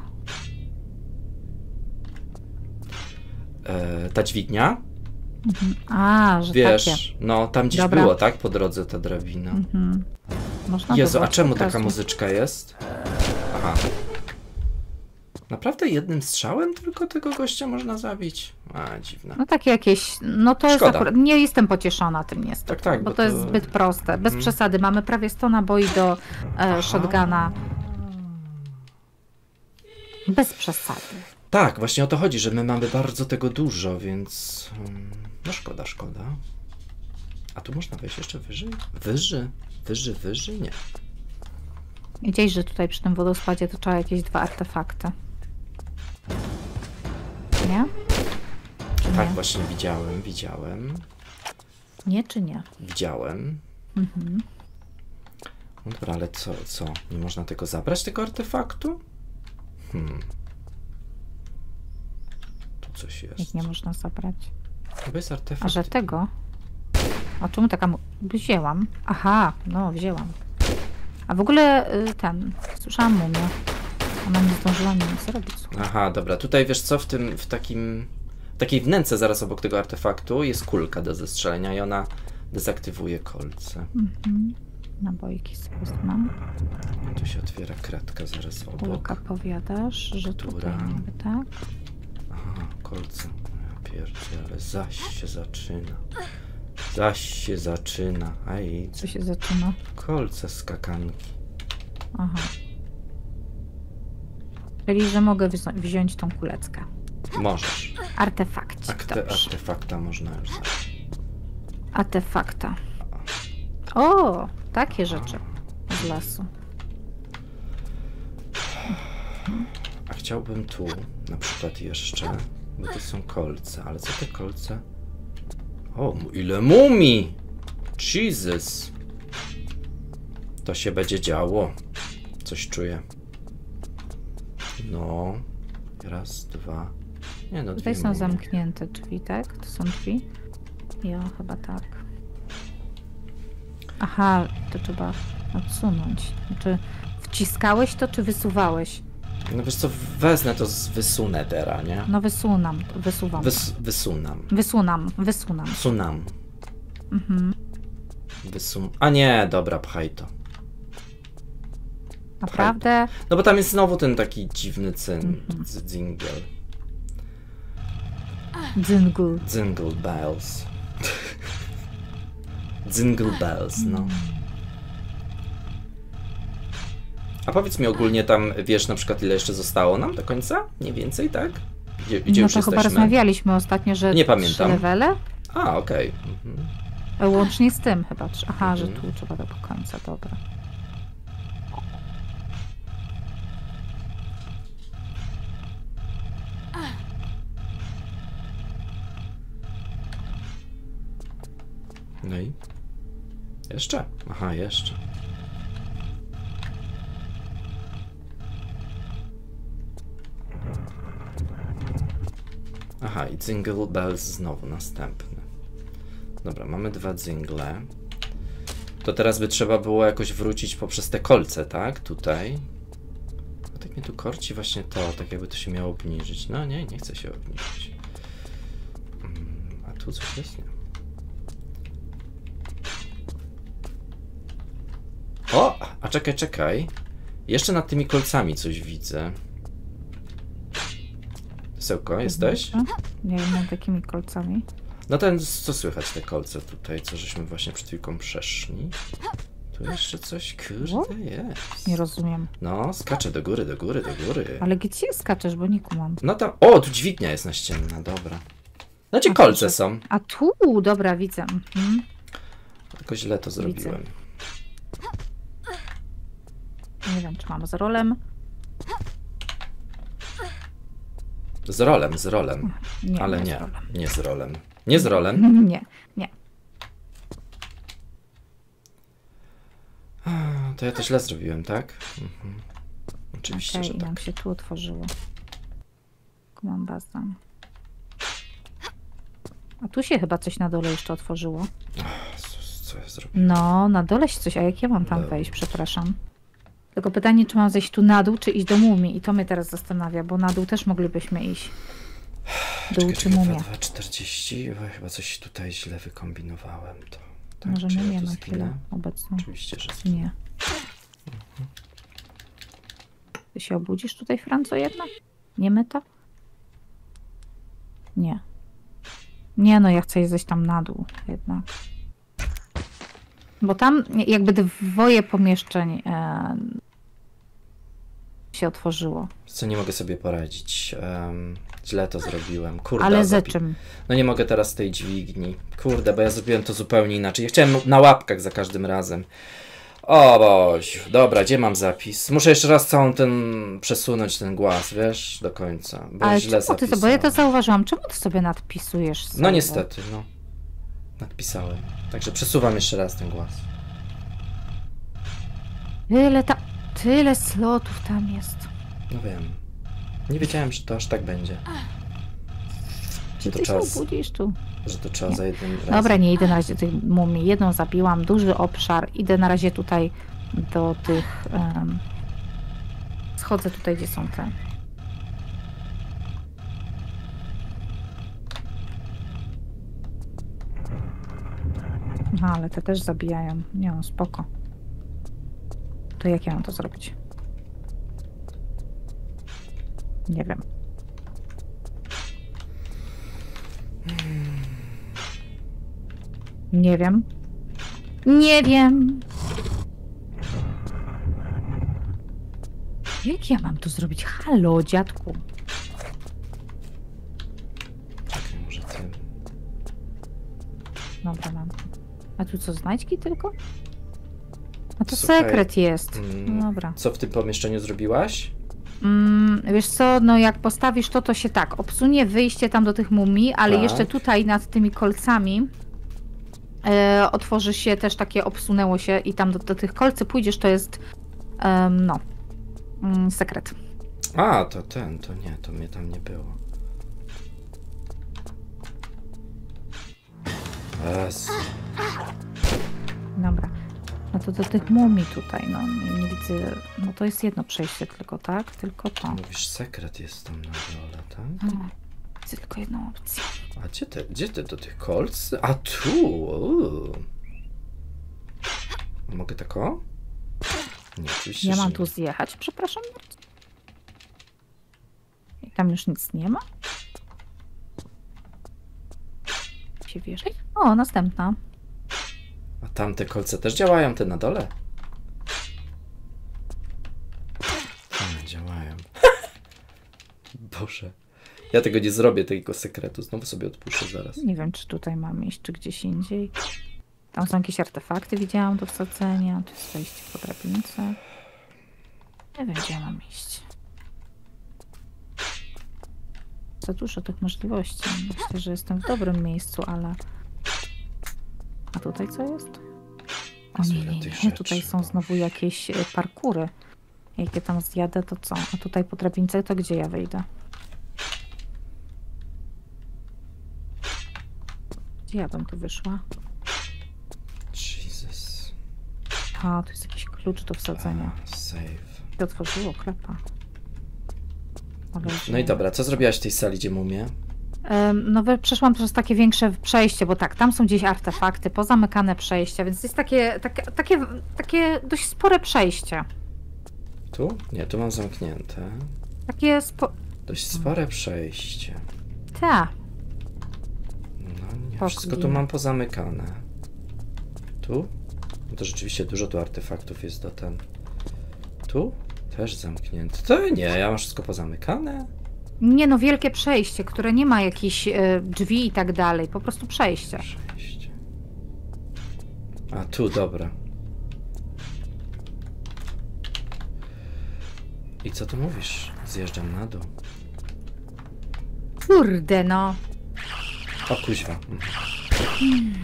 E, ta dźwignia? Mhm. A, że Wiesz, takie. no tam gdzieś Dobra. było, tak? Po drodze ta drabina. Mhm. Można Jezu, było a czemu od taka razu. muzyczka jest? Aha. Naprawdę jednym strzałem tylko tego gościa można zabić? A, dziwne. No takie jakieś, no to jest Szkoda. akurat, nie jestem pocieszona tym niestety, Tak, tak, bo, bo to jest to- zbyt proste, bez Mhm. przesady. Mamy prawie sto naboi do e, shotguna. Bez przesady. Tak, właśnie o to chodzi, że my mamy bardzo tego dużo, więc... mm, No szkoda, szkoda. A tu można wejść jeszcze wyżej? Wyżej? Wyżej, wyżej? Nie. Gdzieś, że tutaj przy tym wodospadzie to trzeba jakieś dwa artefakty. Nie? Czy Tak, nie? właśnie widziałem, widziałem, Nie czy nie? widziałem. Mhm. No dobra, ale co, co? Nie można tego zabrać, tego artefaktu? Hmm. Tu coś jest. Jak nie można zabrać. Chyba jest A artefakt. że tego? A czemu taka... mu- Wzięłam. Aha, no wzięłam. A w ogóle y, ten... Słyszałam mumię. Ona nie zdążyła mi nic zrobić. słuchaj. Aha, dobra. Tutaj wiesz co, w tym, w takim, w takiej wnęce zaraz obok tego artefaktu jest kulka do zestrzelenia i ona dezaktywuje kolce. Mhm. Nabojki sobie mam. Tu się otwiera kratka zaraz obok. Kulka powiadasz, że Która? tutaj niby tak. Aha, kolce. Ja pierdzielę, zaś się zaczyna. Zaś się zaczyna. Aj, Co się zaczyna? kolce skakanki. Aha. Czyli, że mogę wzią- wziąć tą kuleczkę. Możesz. Artefakcik, Akte, dobrze. artefakta można już zabrać. Artefakta. O, takie rzeczy z lasu. A chciałbym tu na przykład jeszcze, bo to są kolce, ale co te kolce? O, ile mumii! Jesus! To się będzie działo. Coś czuję. No. Raz, dwa. Nie no, Tutaj dwie są mumie. zamknięte drzwi, tak? To są drzwi? Ja chyba tak. Aha, to trzeba odsunąć. Czy wciskałeś to, czy wysuwałeś? No wiesz co, wezmę to, z- wysunę teraz, nie? No wysunam, wysuwam. Wys, wysunam. Wysunam, wysunam. Sunam. Mhm. Wysum... A nie, dobra, pchaj to. Naprawdę? No bo tam jest znowu ten taki dziwny cyn, Mhm. z- dzingiel. Dzyngul. Jingle bells. Jingle bells, no. A powiedz mi ogólnie tam, wiesz na przykład ile jeszcze zostało nam do końca? Mniej więcej, tak? Gdzie, gdzie No już to chyba jesteśmy? rozmawialiśmy ostatnio, że Nie trzy pamiętam. levele? A, okej. Mhm. E, Łącznie z tym chyba. trzy- Aha, że Mhm. tu trzeba do końca, dobra. No i? Jeszcze? Aha, jeszcze. Aha, i Jingle Bells znowu następny. Dobra, mamy dwa dzingle. To teraz by trzeba było jakoś wrócić poprzez te kolce, tak? Tutaj. A tak mnie tu korci właśnie to, tak jakby to się miało obniżyć. No nie, nie chce się obniżyć. Mm, a tu coś jest? Nie. O! A czekaj, czekaj. Jeszcze nad tymi kolcami coś widzę. Sełko, jesteś? Nie wiem, nad jakimi kolcami. No ten, co słychać te kolce tutaj, co żeśmy właśnie przed chwilką przeszli. Tu jeszcze coś, kurde, jest. Nie rozumiem. No, skacze do góry, do góry, do góry. Ale gdzie skaczesz, bo nie kumam. No tam, o, tu dźwignia jest naścienna, dobra. No gdzie A, kolce proszę. są? A tu, dobra, widzę. Mhm. Tylko źle to zrobiłem. Nie wiem, czy mam z rolem. Z rolem, z rolem. Nie, Ale nie. nie, Z rolem. nie z rolem. Nie z rolem? Nie, nie. To ja to źle zrobiłem, tak? Mhm. Oczywiście, Okej, że i tak. nam się tu otworzyło. Kumam bazę. A tu się chyba coś na dole jeszcze otworzyło. Jezus, co ja zrobiłem? No, na dole się coś, a jak ja mam tam Dobra. wejść, przepraszam. Tylko pytanie, czy mam zejść tu na dół, czy iść do mumii. I to mnie teraz zastanawia, bo na dół też moglibyśmy iść. Dół Czekaj, czy czekaj, mumia. dwa czterdzieści, bo chyba coś tutaj źle wykombinowałem. To, tak? Może Czy ja mumię tu na zginę? chwilę obecną. Oczywiście, że zginę. Nie. Ty się obudzisz tutaj, Franco, jednak? Nie my to? Nie. Nie, no ja chcę zejść tam na dół jednak. Bo tam jakby dwoje pomieszczeń e, się otworzyło. Co nie mogę sobie poradzić. Um, źle to zrobiłem. Kurde, Ale ze zapi- czym? No nie mogę teraz tej dźwigni. Kurde, bo ja zrobiłem to zupełnie inaczej. Ja chciałem na łapkach za każdym razem. O boś, dobra, gdzie mam zapis? Muszę jeszcze raz całą ten przesunąć ten głaz, wiesz, do końca. Bo Ale źle czemu ty, zapisałem. bo ja to zauważyłam, czemu ty sobie nadpisujesz? No sobie? niestety, no. Nadpisałem. Także przesuwam jeszcze raz ten głaz. Tyle, ta, tyle slotów tam jest. No wiem. Nie wiedziałem, że to aż tak będzie. Że Czy to ty się czas, obudzisz tu? że to trzeba za jednym razem. Dobra, nie idę na razie tych mumii. Jedną zabiłam, duży obszar. Idę na razie tutaj do tych... Um, schodzę tutaj, gdzie są te... No, ale te też zabijają. Nie no, spoko. To jak ja mam to zrobić? Nie wiem. Nie wiem. Nie wiem. Jak Jak ja mam to zrobić? Halo, dziadku. Czekaj, może ty... Dobra, mam. A tu co, znajdźki tylko? A to Słuchaj, sekret jest. Mm, No dobra. Co w tym pomieszczeniu zrobiłaś? Mm, wiesz co, no jak postawisz to, to się tak, obsunie wyjście tam do tych mumii, ale Tak. jeszcze tutaj nad tymi kolcami e, otworzy się też takie, obsunęło się i tam do, do tych kolcy pójdziesz, to jest em, no, mm, sekret. A, to ten, to nie, to mnie tam nie było. Jezu. Dobra. No to do tych mumii tutaj, no nie, nie widzę, no to jest jedno przejście tylko, tak? Tylko to. Mówisz, sekret jest tam na dole, tak? No, widzę tylko jedną opcję. A gdzie te, gdzie te do tych kolc? A tu! uuu. A mogę tak o? Nie, oczywiście, Ja że mam nie. tu zjechać, przepraszam bardzo. I tam już nic nie ma? Się wierzy? O, następna. A tamte kolce też działają, te na dole? Tak, działają. Boże. Ja tego nie zrobię, tego sekretu. Znowu sobie odpuszczę zaraz. Nie wiem, czy tutaj mam iść, czy gdzieś indziej. Tam są jakieś artefakty, widziałam do wsadzenia. Tu jest wejście po drabince. Nie wiem, gdzie mam iść. Za dużo tych możliwości. Myślę, że jestem w dobrym miejscu, ale... A tutaj co jest? O nie, nie, tych nie. Tutaj rzeczy. są znowu jakieś e, parkury. Jak ja tam zjadę, to co? A tutaj po drabince, to gdzie ja wyjdę? Gdzie ja bym tu wyszła? Jesus. A, tu jest jakiś klucz do wsadzenia. A, save. się otworzyło, klepa. Ale No i że- dobra, co zrobiłaś w tej sali, gdzie mumie? Em, No we- przeszłam przez takie większe przejście, bo tak, tam są gdzieś artefakty, pozamykane przejścia, więc jest takie, takie, takie, takie dość spore przejście. Tu? Nie, tu mam zamknięte. Takie spo... Dość spore przejście. Ta. No nie, Pokój. wszystko tu mam pozamykane. Tu? No to rzeczywiście dużo tu artefaktów jest do ten. Tu? Też zamknięte. To nie, ja mam wszystko pozamykane. Nie no, wielkie przejście, które nie ma jakichś e, drzwi i tak dalej, po prostu przejście. Przejście. A tu, dobra. I co tu mówisz? Zjeżdżam na dół. Kurde no. O kuźwa. Mhm.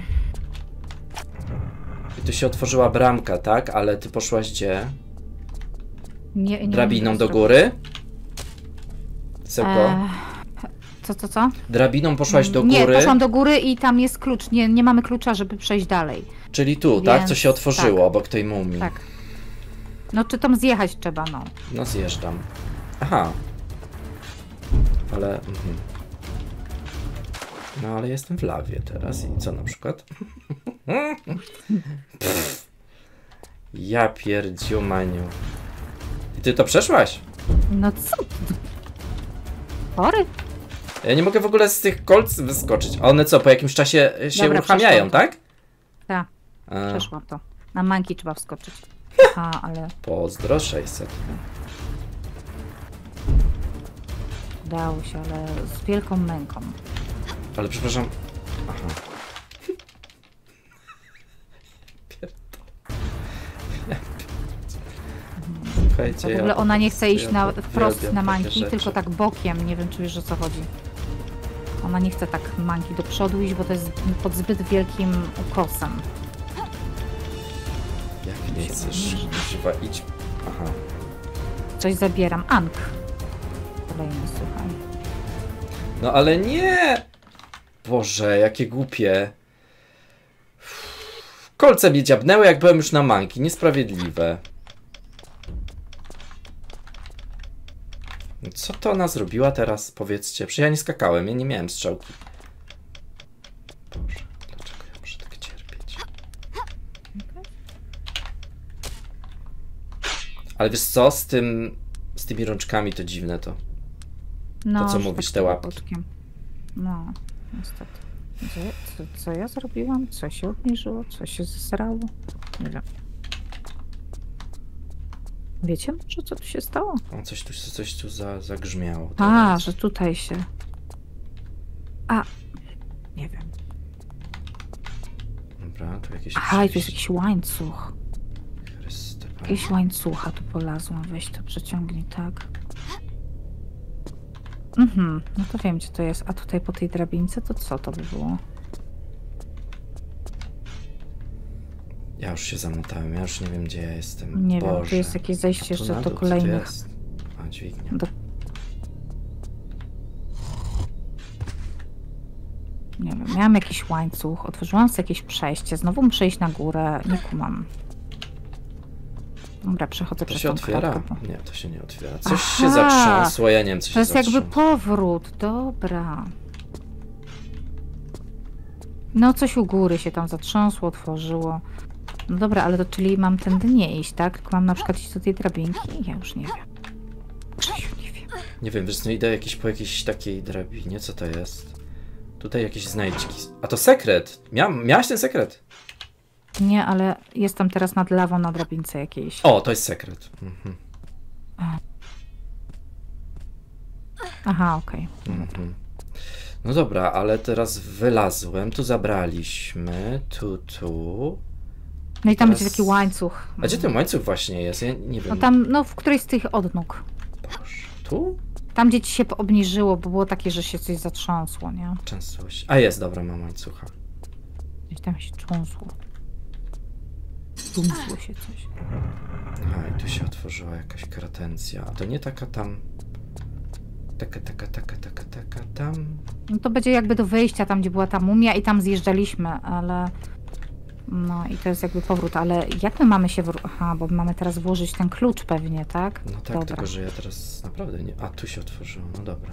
I tu się otworzyła bramka, tak? Ale ty poszłaś gdzie? Nie, nie Drabiną wiem, do co góry? Sełko? E, co, co, co? Drabiną poszłaś do Nie, góry? poszłam do góry i tam jest klucz. Nie, nie mamy klucza, żeby przejść dalej. Czyli tu, tak? Co Więc się otworzyło tak. obok tej mumii. Tak. No czy tam zjechać trzeba, no. No zjeżdżam. Aha. Ale... Mhm. No ale jestem w lawie teraz i co na przykład? Pff. Ja pierdziu maniu. I ty to przeszłaś? No co? ty? Chory? Ja nie mogę w ogóle z tych kolc wyskoczyć. A one co, po jakimś czasie się Dobra, uruchamiają, przeszłam. tak? Tak, A, przeszłam to. Na manki trzeba wskoczyć. A, ale pozdro sześćset. udało się, ale z wielką męką. Ale przepraszam. Aha. Słuchajcie, W ja ogóle po ona nie prostu- chce iść ja na, uwielbiam wprost na takie manki, rzeczy. tylko tak bokiem. Nie wiem, czy wiesz, o co chodzi. Ona nie chce tak manki do przodu iść, bo to jest pod zbyt wielkim ukosem. Jak nie chcesz, chyba idź. Aha. Coś zabieram. Ank. Kolejny, słuchaj. No ale nie! Boże, jakie głupie. Kolce mnie dziabnęły, jak byłem już na manki. Niesprawiedliwe. No co to ona zrobiła teraz? Powiedzcie. Przecież ja nie skakałem, ja nie miałem strzałki. Boże, dlaczego ja muszę tak cierpieć? Ale wiesz co, z tym, z tymi rączkami to dziwne to. No, To, co że mówisz, tak te łapki. boczkiem. No, niestety. Gdzie, co, co ja zrobiłam? Co się obniżyło? Co się zesrało? Nie wiem. Wiecie może, co tu się stało? O, coś tu, coś tu za, zagrzmiało. A, teraz. że tutaj się... A, nie wiem. Dobra, tu jakieś Aha, i tu jest przejście. jakiś łańcuch. Chryste, Panie. Jakieś łańcucha tu polazłam. Weź to, przeciągnij, tak. Mhm, no to wiem, gdzie to jest. A tutaj po tej drabince, to co to by było? Ja już się zamotałem, ja już nie wiem, gdzie ja jestem. Nie Boże. wiem, tu jest jakieś A zejście tu jeszcze na do dół, co tu kolejnych. jest? A, dźwignia. Do... Nie wiem, miałam jakiś łańcuch, otworzyłam sobie jakieś przejście, znowu muszę iść na górę, nie kumam. Dobra, przechodzę To przez się tą otwiera? kratkę, bo... Nie, to się nie otwiera. Coś Aha! się zatrząsło, ja nie wiem, co się To jest jakby zatrząsło. powrót, dobra. No coś u góry się tam zatrząsło, otworzyło. No dobra, ale to czyli mam tędy nie iść, tak? Tylko mam na przykład iść do tej drabinki? Ja już nie wiem. Krzysiu, nie wiem. Nie wiem, wiesz, no idę jakieś, po jakiejś takiej drabinie, co to jest? Tutaj jakieś znajdźki. A to sekret! Mia miałaś ten sekret? Nie, ale jestem teraz nad lawą na drabince jakiejś. O, to jest sekret. Mhm. Aha, okej. Mhm. No dobra, ale teraz wylazłem, tu zabraliśmy, tu, tu. No i tam Teraz- będzie taki łańcuch. A gdzie ten łańcuch właśnie jest? Ja nie wiem. No tam, no w którejś z tych odnóg. Boże, tu? Tam, gdzie ci się obniżyło, bo było takie, że się coś zatrząsło, nie? Częstość. A jest, dobra, mam łańcucha. Gdzieś tam się trząsło. Dumsło się coś. Aha, i tu się otworzyła jakaś kratencja. A to nie taka tam... Taka, taka, taka, taka, taka, tam... No to będzie jakby do wyjścia, tam gdzie była ta mumia i tam zjeżdżaliśmy, ale... No i to jest jakby powrót, ale jak my mamy się... Wró- Aha, bo mamy teraz włożyć ten klucz pewnie, tak? No tak, Dobra. tylko że ja teraz naprawdę nie... A, tu się otworzyło, no dobra.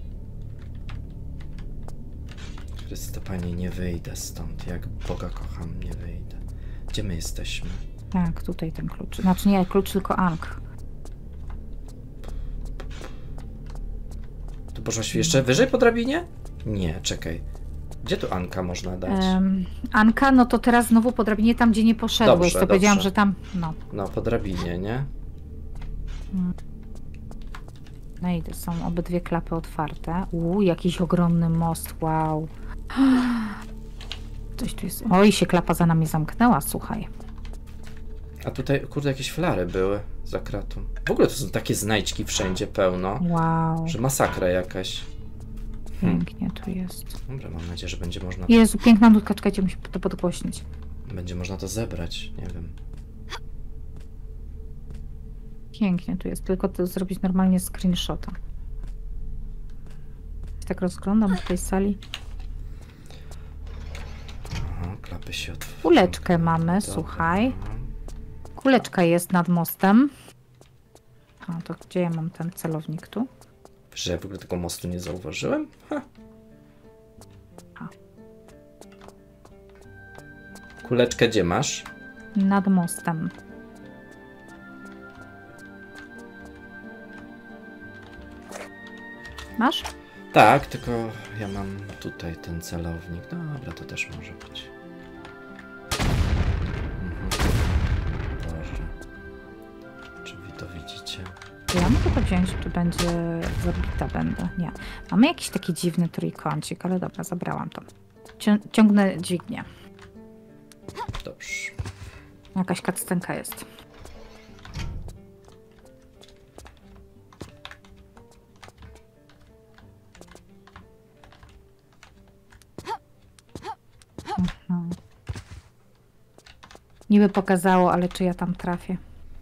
Chryste, Panie, nie wyjdę stąd. Jak Boga kocham, nie wyjdę. Gdzie my jesteśmy? Tak, tutaj ten klucz. Znaczy nie klucz, tylko Ank. Tu można się jeszcze wyżej po drabinie? Nie, czekaj. Gdzie tu Anka można dać? Um, Anka, no to teraz znowu po drabinie tam, gdzie nie poszedłeś. Dobrze, to powiedziałam, dobrze. że tam... No. No, po drabinie, nie? No i to są obydwie klapy otwarte. Uuu, jakiś ogromny most, wow. Coś tu jest. Oj, się klapa za nami zamknęła, słuchaj. A tutaj, kurde, jakieś flary były za kratą. W ogóle to są takie znajdźki wszędzie pełno, Wow, że masakra jakaś. pięknie tu jest. Dobra, mam nadzieję, że będzie można, Jezu, piękna nutka, czekajcie, muszę to podgłośnić. będzie można to zebrać, nie wiem. Pięknie tu jest, tylko to zrobić normalnie screenshota. Tak rozglądam w tej sali. Aha, klapy się otworzą. Kuleczkę mamy, Dobra. słuchaj. Kuleczka jest nad mostem. A to gdzie ja mam ten celownik tu? Wiesz, że ja w ogóle tego mostu nie zauważyłem? Ha. A. Kuleczkę gdzie masz? Nad mostem. Masz? Tak, tylko ja mam tutaj ten celownik. Dobra, to też może być. Mhm. Boże. Czy wy to widzicie? Ja mogę to wziąć, czy będzie zabita będę. Nie. Mamy jakiś taki dziwny trójkącik, ale dobra, zabrałam to. Cią ciągnę dźwignię. Dobrze. Jakaś kaccenka jest. Mhm. Niby pokazało, ale czy ja tam trafię?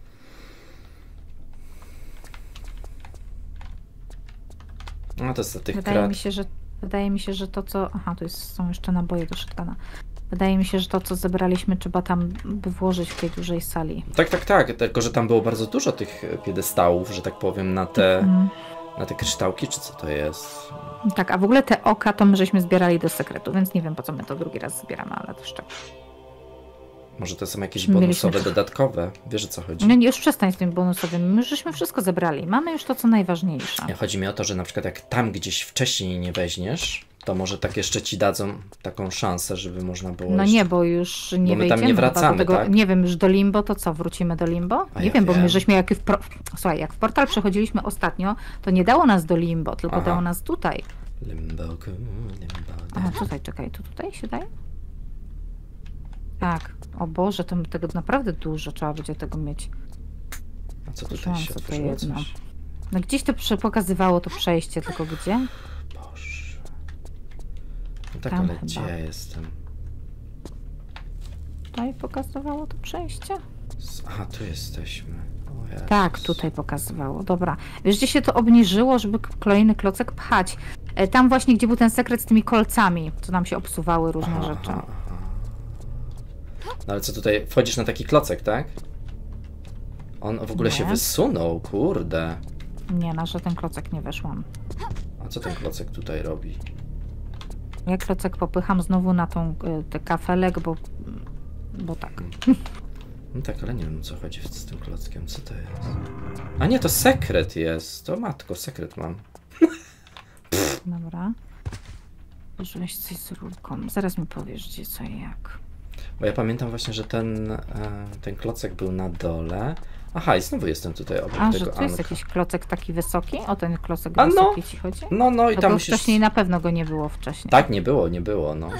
No to jest za tych Wydaje krat. mi się, że wydaje mi się, że to co... Aha, tu jest, są jeszcze naboje do shotguna. Wydaje mi się, że to co zebraliśmy trzeba tam by włożyć w tej dużej sali. Tak, tak, tak. Tylko, że tam było bardzo dużo tych piedestałów, że tak powiem, na te, Mm. na te kryształki, czy co to jest? Tak, a w ogóle te oka to my żeśmy zbierali do sekretu, więc nie wiem po co my to drugi raz zbieramy, ale to szczep. Może to są jakieś Mieliśmy bonusowe, to- dodatkowe? Wiesz, o co chodzi? No nie, już przestań z tym bonusowym, my żeśmy wszystko zebrali. Mamy już to co najważniejsze. Nie, chodzi mi o to, że na przykład jak tam gdzieś wcześniej nie weźmiesz, To może tak jeszcze ci dadzą taką szansę, żeby można było No jeszcze... nie, bo już nie Bo my wejdziemy tam nie chyba wracamy, do tego, tak? nie wiem, już do limbo, to co, wrócimy do limbo? A Nie ja wiem, bo wiem. my żeśmy jak w, pro... Słuchaj, jak w portal przechodziliśmy ostatnio, to nie dało nas do limbo, tylko Aha. dało nas tutaj. Limbo, limbo. A, tutaj, czekaj, to tutaj się daje? Tak. O Boże, to tego naprawdę dużo trzeba będzie tego mieć. A co tutaj Słyszałam, się co to otworzyło jedno. coś? No gdzieś to przy- pokazywało to przejście, tylko gdzie? Boże. No tak, Tam ale chyba. gdzie ja jestem? Tutaj pokazywało to przejście? S- Aha, tu jesteśmy. O Jezus. Tak, tutaj pokazywało. Dobra. Wiesz, gdzie się to obniżyło, żeby k- kolejny klocek pchać? E, Tam właśnie, gdzie był ten sekret z tymi kolcami, co nam się obsuwały różne Aha, rzeczy. aha, aha. No ale co tutaj, wchodzisz na taki klocek, tak? On w ogóle Nie. się wysunął, kurde. Nie, na żaden klocek nie weszłam. A co ten klocek tutaj robi? Ja klocek popycham znowu na tą y, te kafelek, bo, bo tak. No tak, ale nie wiem o co chodzi z tym klockiem, co to jest? A nie, to sekret jest. To matko, sekret mam. Dobra. Użyłeś coś z rurką. Zaraz mi powiesz, gdzie, co i jak. Bo ja pamiętam właśnie, że ten, e, ten klocek był na dole. Aha, i znowu jestem tutaj obok A, że tego tu jest Anka. jakiś klocek taki wysoki? O, ten klocek A no. wysoki ci chodzi? No, no i No tam bo musisz... wcześniej na pewno go nie było wcześniej. Tak, nie było, nie było, no.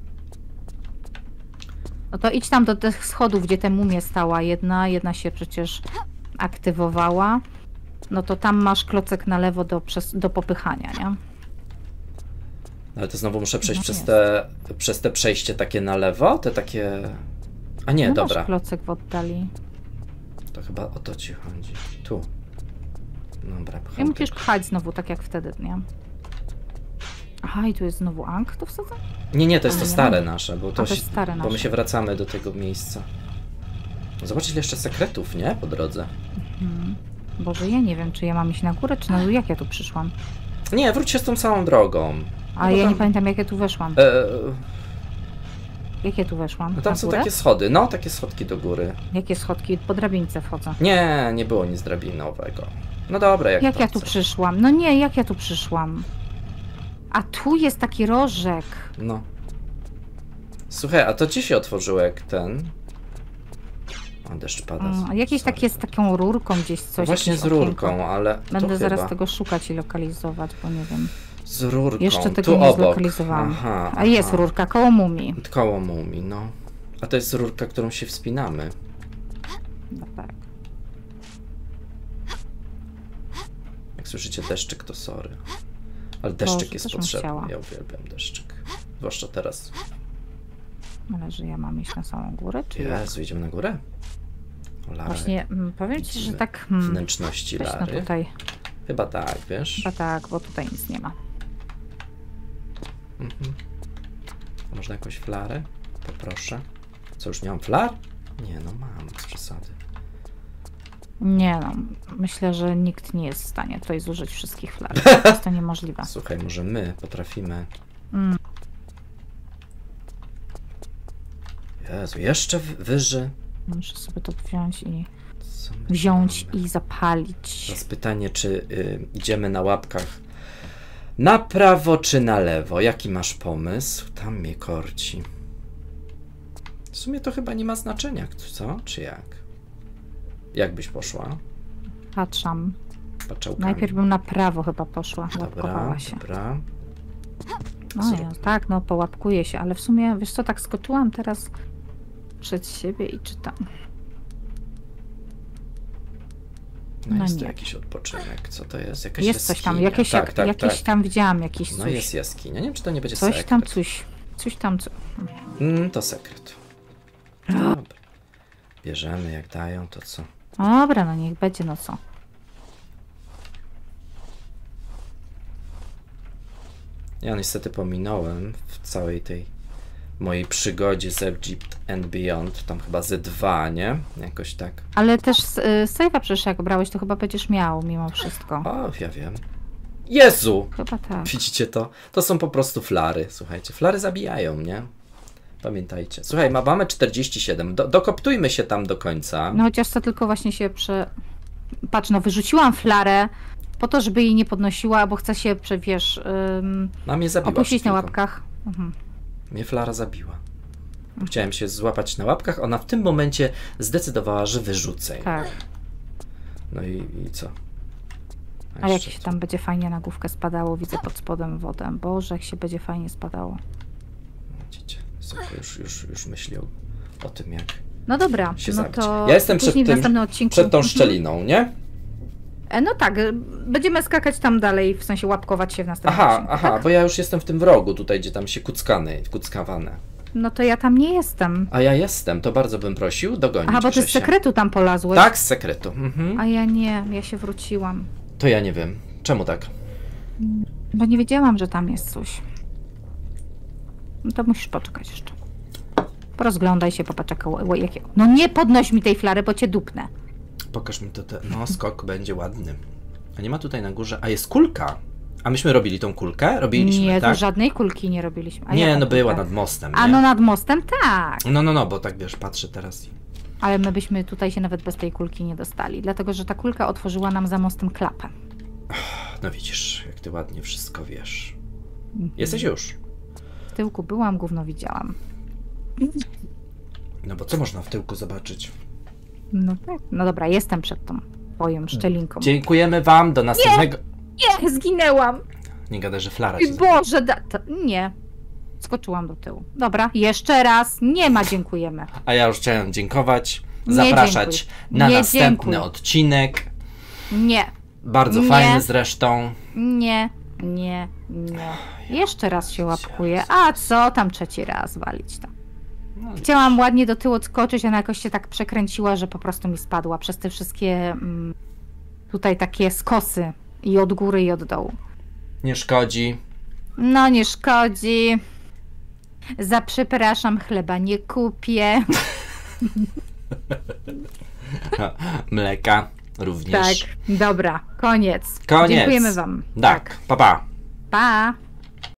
No to idź tam do tych schodów, gdzie te mumie stała. Jedna, jedna się przecież aktywowała. No to tam masz klocek na lewo do, przez, do popychania, nie? Ale to znowu muszę przejść No przez jest. te, przez te przejście takie na lewo, te takie... A nie, no dobra. Masz klocek w oddali. To chyba o to ci chodzi. Tu. Dobra, I pcham musisz tak. pchać znowu, tak jak wtedy, nie? Aha, i tu jest znowu Ang, to wsadzę? Nie, nie, to jest to Ale nie stare mam. nasze, bo A, to, to jest się- stare bo my nasze. się wracamy do tego miejsca. Zobacz ile jeszcze sekretów, nie? Po drodze. Hmm. Boże, ja nie wiem, czy ja mam iść na górę, czy na dół, jak ja tu przyszłam. Nie, wróć się z tą samą drogą. A No ja tam- nie pamiętam, jak ja tu weszłam. E, Jak ja tu weszłam? no tam Na są górę? takie schody, no takie schodki do góry. Jakie schodki? Po drabince wchodzę. Nie, nie było nic drabinowego. No dobra, jak, Jak to ja tu chcesz. przyszłam? No nie, jak ja tu przyszłam? A tu jest taki rożek. No. Słuchaj, a to ci się otworzyło jak ten? O, deszcz pada. Mm, a jakieś Sorry. takie z taką rurką gdzieś coś. Właśnie jakieś z rurką, okienko. ale Będę to zaraz chyba. tego szukać i lokalizować, bo nie wiem. Z rurką, Jeszcze tego tu nie obok. zlokalizowałam. Aha, A jest aha. rurka koło mumii. Koło mumii, no. A to jest rurka, którą się wspinamy. No tak. Jak słyszycie deszczyk, to sorry. Ale deszczyk Boże, jest też bym potrzebny. chciała. Ja uwielbiam deszczyk. Zwłaszcza teraz. Ale że ja mam iść na samą górę, czy jak? Jezu, idziemy na górę? O, Lara. Właśnie mm, powiem ci, że Widzimy tak. Hmm, Wnętrzności weź no Lary. tutaj. Chyba tak, wiesz? Chyba tak, bo tutaj nic nie ma. Mhm. A można jakąś flarę? Poproszę. Co, już nie mam flar? Nie, no mam, z przesady. Nie no, myślę, że nikt nie jest w stanie tutaj zużyć wszystkich flar. To jest to niemożliwe. Słuchaj, może my potrafimy... Mm. Jezu, jeszcze w- wyżej. Muszę sobie to wziąć i Co my wziąć mamy? i zapalić. Teraz pytanie, czy y, idziemy na łapkach na prawo czy na lewo? Jaki masz pomysł? Tam mnie korci. W sumie to chyba nie ma znaczenia, co? Czy jak? Jak byś poszła? Patrzam. Patrzałkami. Najpierw bym na prawo chyba poszła. Dobra, Łapkowała się. dobra. No Zrób. ja, tak, no połapkuję się, ale w sumie, wiesz co, tak skoczyłam teraz przed siebie i czytam. No, No jest tu nie. jakiś odpoczynek. Co to jest? Jakaś Jest coś tam, jaskinia. jakieś, tak, jak, tak, jakieś tak. tam widziałam, jakiś No coś. jest jaskinia. Nie wiem, czy to nie będzie Coś sekret. tam, coś. Coś tam, co. Mm, to sekret. Dobra. Bierzemy, jak dają, to co? Dobra, no niech będzie, no co. Ja niestety pominąłem w całej tej mojej przygodzie z Egypt and Beyond, tam chyba ze dwa, nie? Jakoś tak. Ale też y, save'a przecież jak brałeś, to chyba będziesz miał mimo wszystko. O, ja wiem. Jezu! Chyba tak. Widzicie to? To są po prostu flary, słuchajcie. Flary zabijają, nie? Pamiętajcie. Słuchaj, ma, mamy czterdzieści siedem. Do, dokoptujmy się tam do końca. No chociaż to tylko właśnie się prze... Patrz, no wyrzuciłam flarę po to, żeby jej nie podnosiła, bo chce się, prze- wiesz, ym, No, mnie zabiła opuścić przed na chwilką. łapkach. Mhm. Mnie Flara zabiła. Chciałem się złapać na łapkach, ona w tym momencie zdecydowała, że wyrzucę ją. Tak. No i, i co? A jak jeszcze się co? tam będzie fajnie na główkę spadało, widzę pod spodem wodę. Boże, jak się będzie fajnie spadało. Widzicie, Sofia już, już, już myśli o, o tym, jak No dobra, się no zabić. to Ja jestem przed, później w tym, następnym odcinku. przed tą Mhm. szczeliną, nie? E, No tak, y, będziemy skakać tam dalej, w sensie łapkować się w następnym Aha, odcinku, aha, tak? bo ja już jestem w tym wrogu tutaj, gdzie tam się kuckany, kuckawane. No to ja tam nie jestem. A ja jestem, to bardzo bym prosił dogonić Aha, bo ty z Grzesia. sekretu tam polazłeś. Tak, z sekretu. Mhm. A ja nie, ja się wróciłam. To ja nie wiem. Czemu tak? Bo nie wiedziałam, że tam jest coś. No to musisz poczekać jeszcze. Porozglądaj się, popatrz jaka, ła- jakie... No nie podnoś mi tej flary, bo cię dupnę. Pokaż mi to. Te... No, skok będzie ładny. A nie ma tutaj na górze. A jest kulka. A myśmy robili tą kulkę? Robiliśmy, Nie, tak? to żadnej kulki nie robiliśmy. A Nie, jaką no była kulkę? nad mostem. A Nie? no nad mostem tak. No, no, no, bo tak wiesz, patrzę teraz i. Ale my byśmy tutaj się nawet bez tej kulki nie dostali, dlatego że ta kulka otworzyła nam za mostem klapę. No widzisz, jak ty ładnie wszystko wiesz. Mhm. Jesteś już. W tyłku byłam, gówno widziałam. No bo co można w tyłku zobaczyć? No tak. No dobra, jestem przed tą twoją szczelinką. Dziękujemy wam, do następnego. Nie, zginęłam! Nie gadaj, że Flara I się zabiła. Boże, da... to... nie. Skoczyłam do tyłu. Dobra, jeszcze raz. Nie ma, dziękujemy. A ja już chciałem dziękować, Nie zapraszać dziękuj. na Nie następny dziękuj. odcinek. Nie, Bardzo Nie. fajny zresztą. nie, nie, nie. Jeszcze raz się łapkuję. A co tam trzeci raz walić tam? No, Chciałam ładnie do tyłu odskoczyć, ona jakoś się tak przekręciła, że po prostu mi spadła przez te wszystkie mm, tutaj takie skosy. I od góry, i od dołu. nie szkodzi. No nie szkodzi. Za przepraszam, chleba nie kupię. Mleka również. Tak, dobra, koniec. Koniec. Dziękujemy wam. Tak, pa pa. Pa.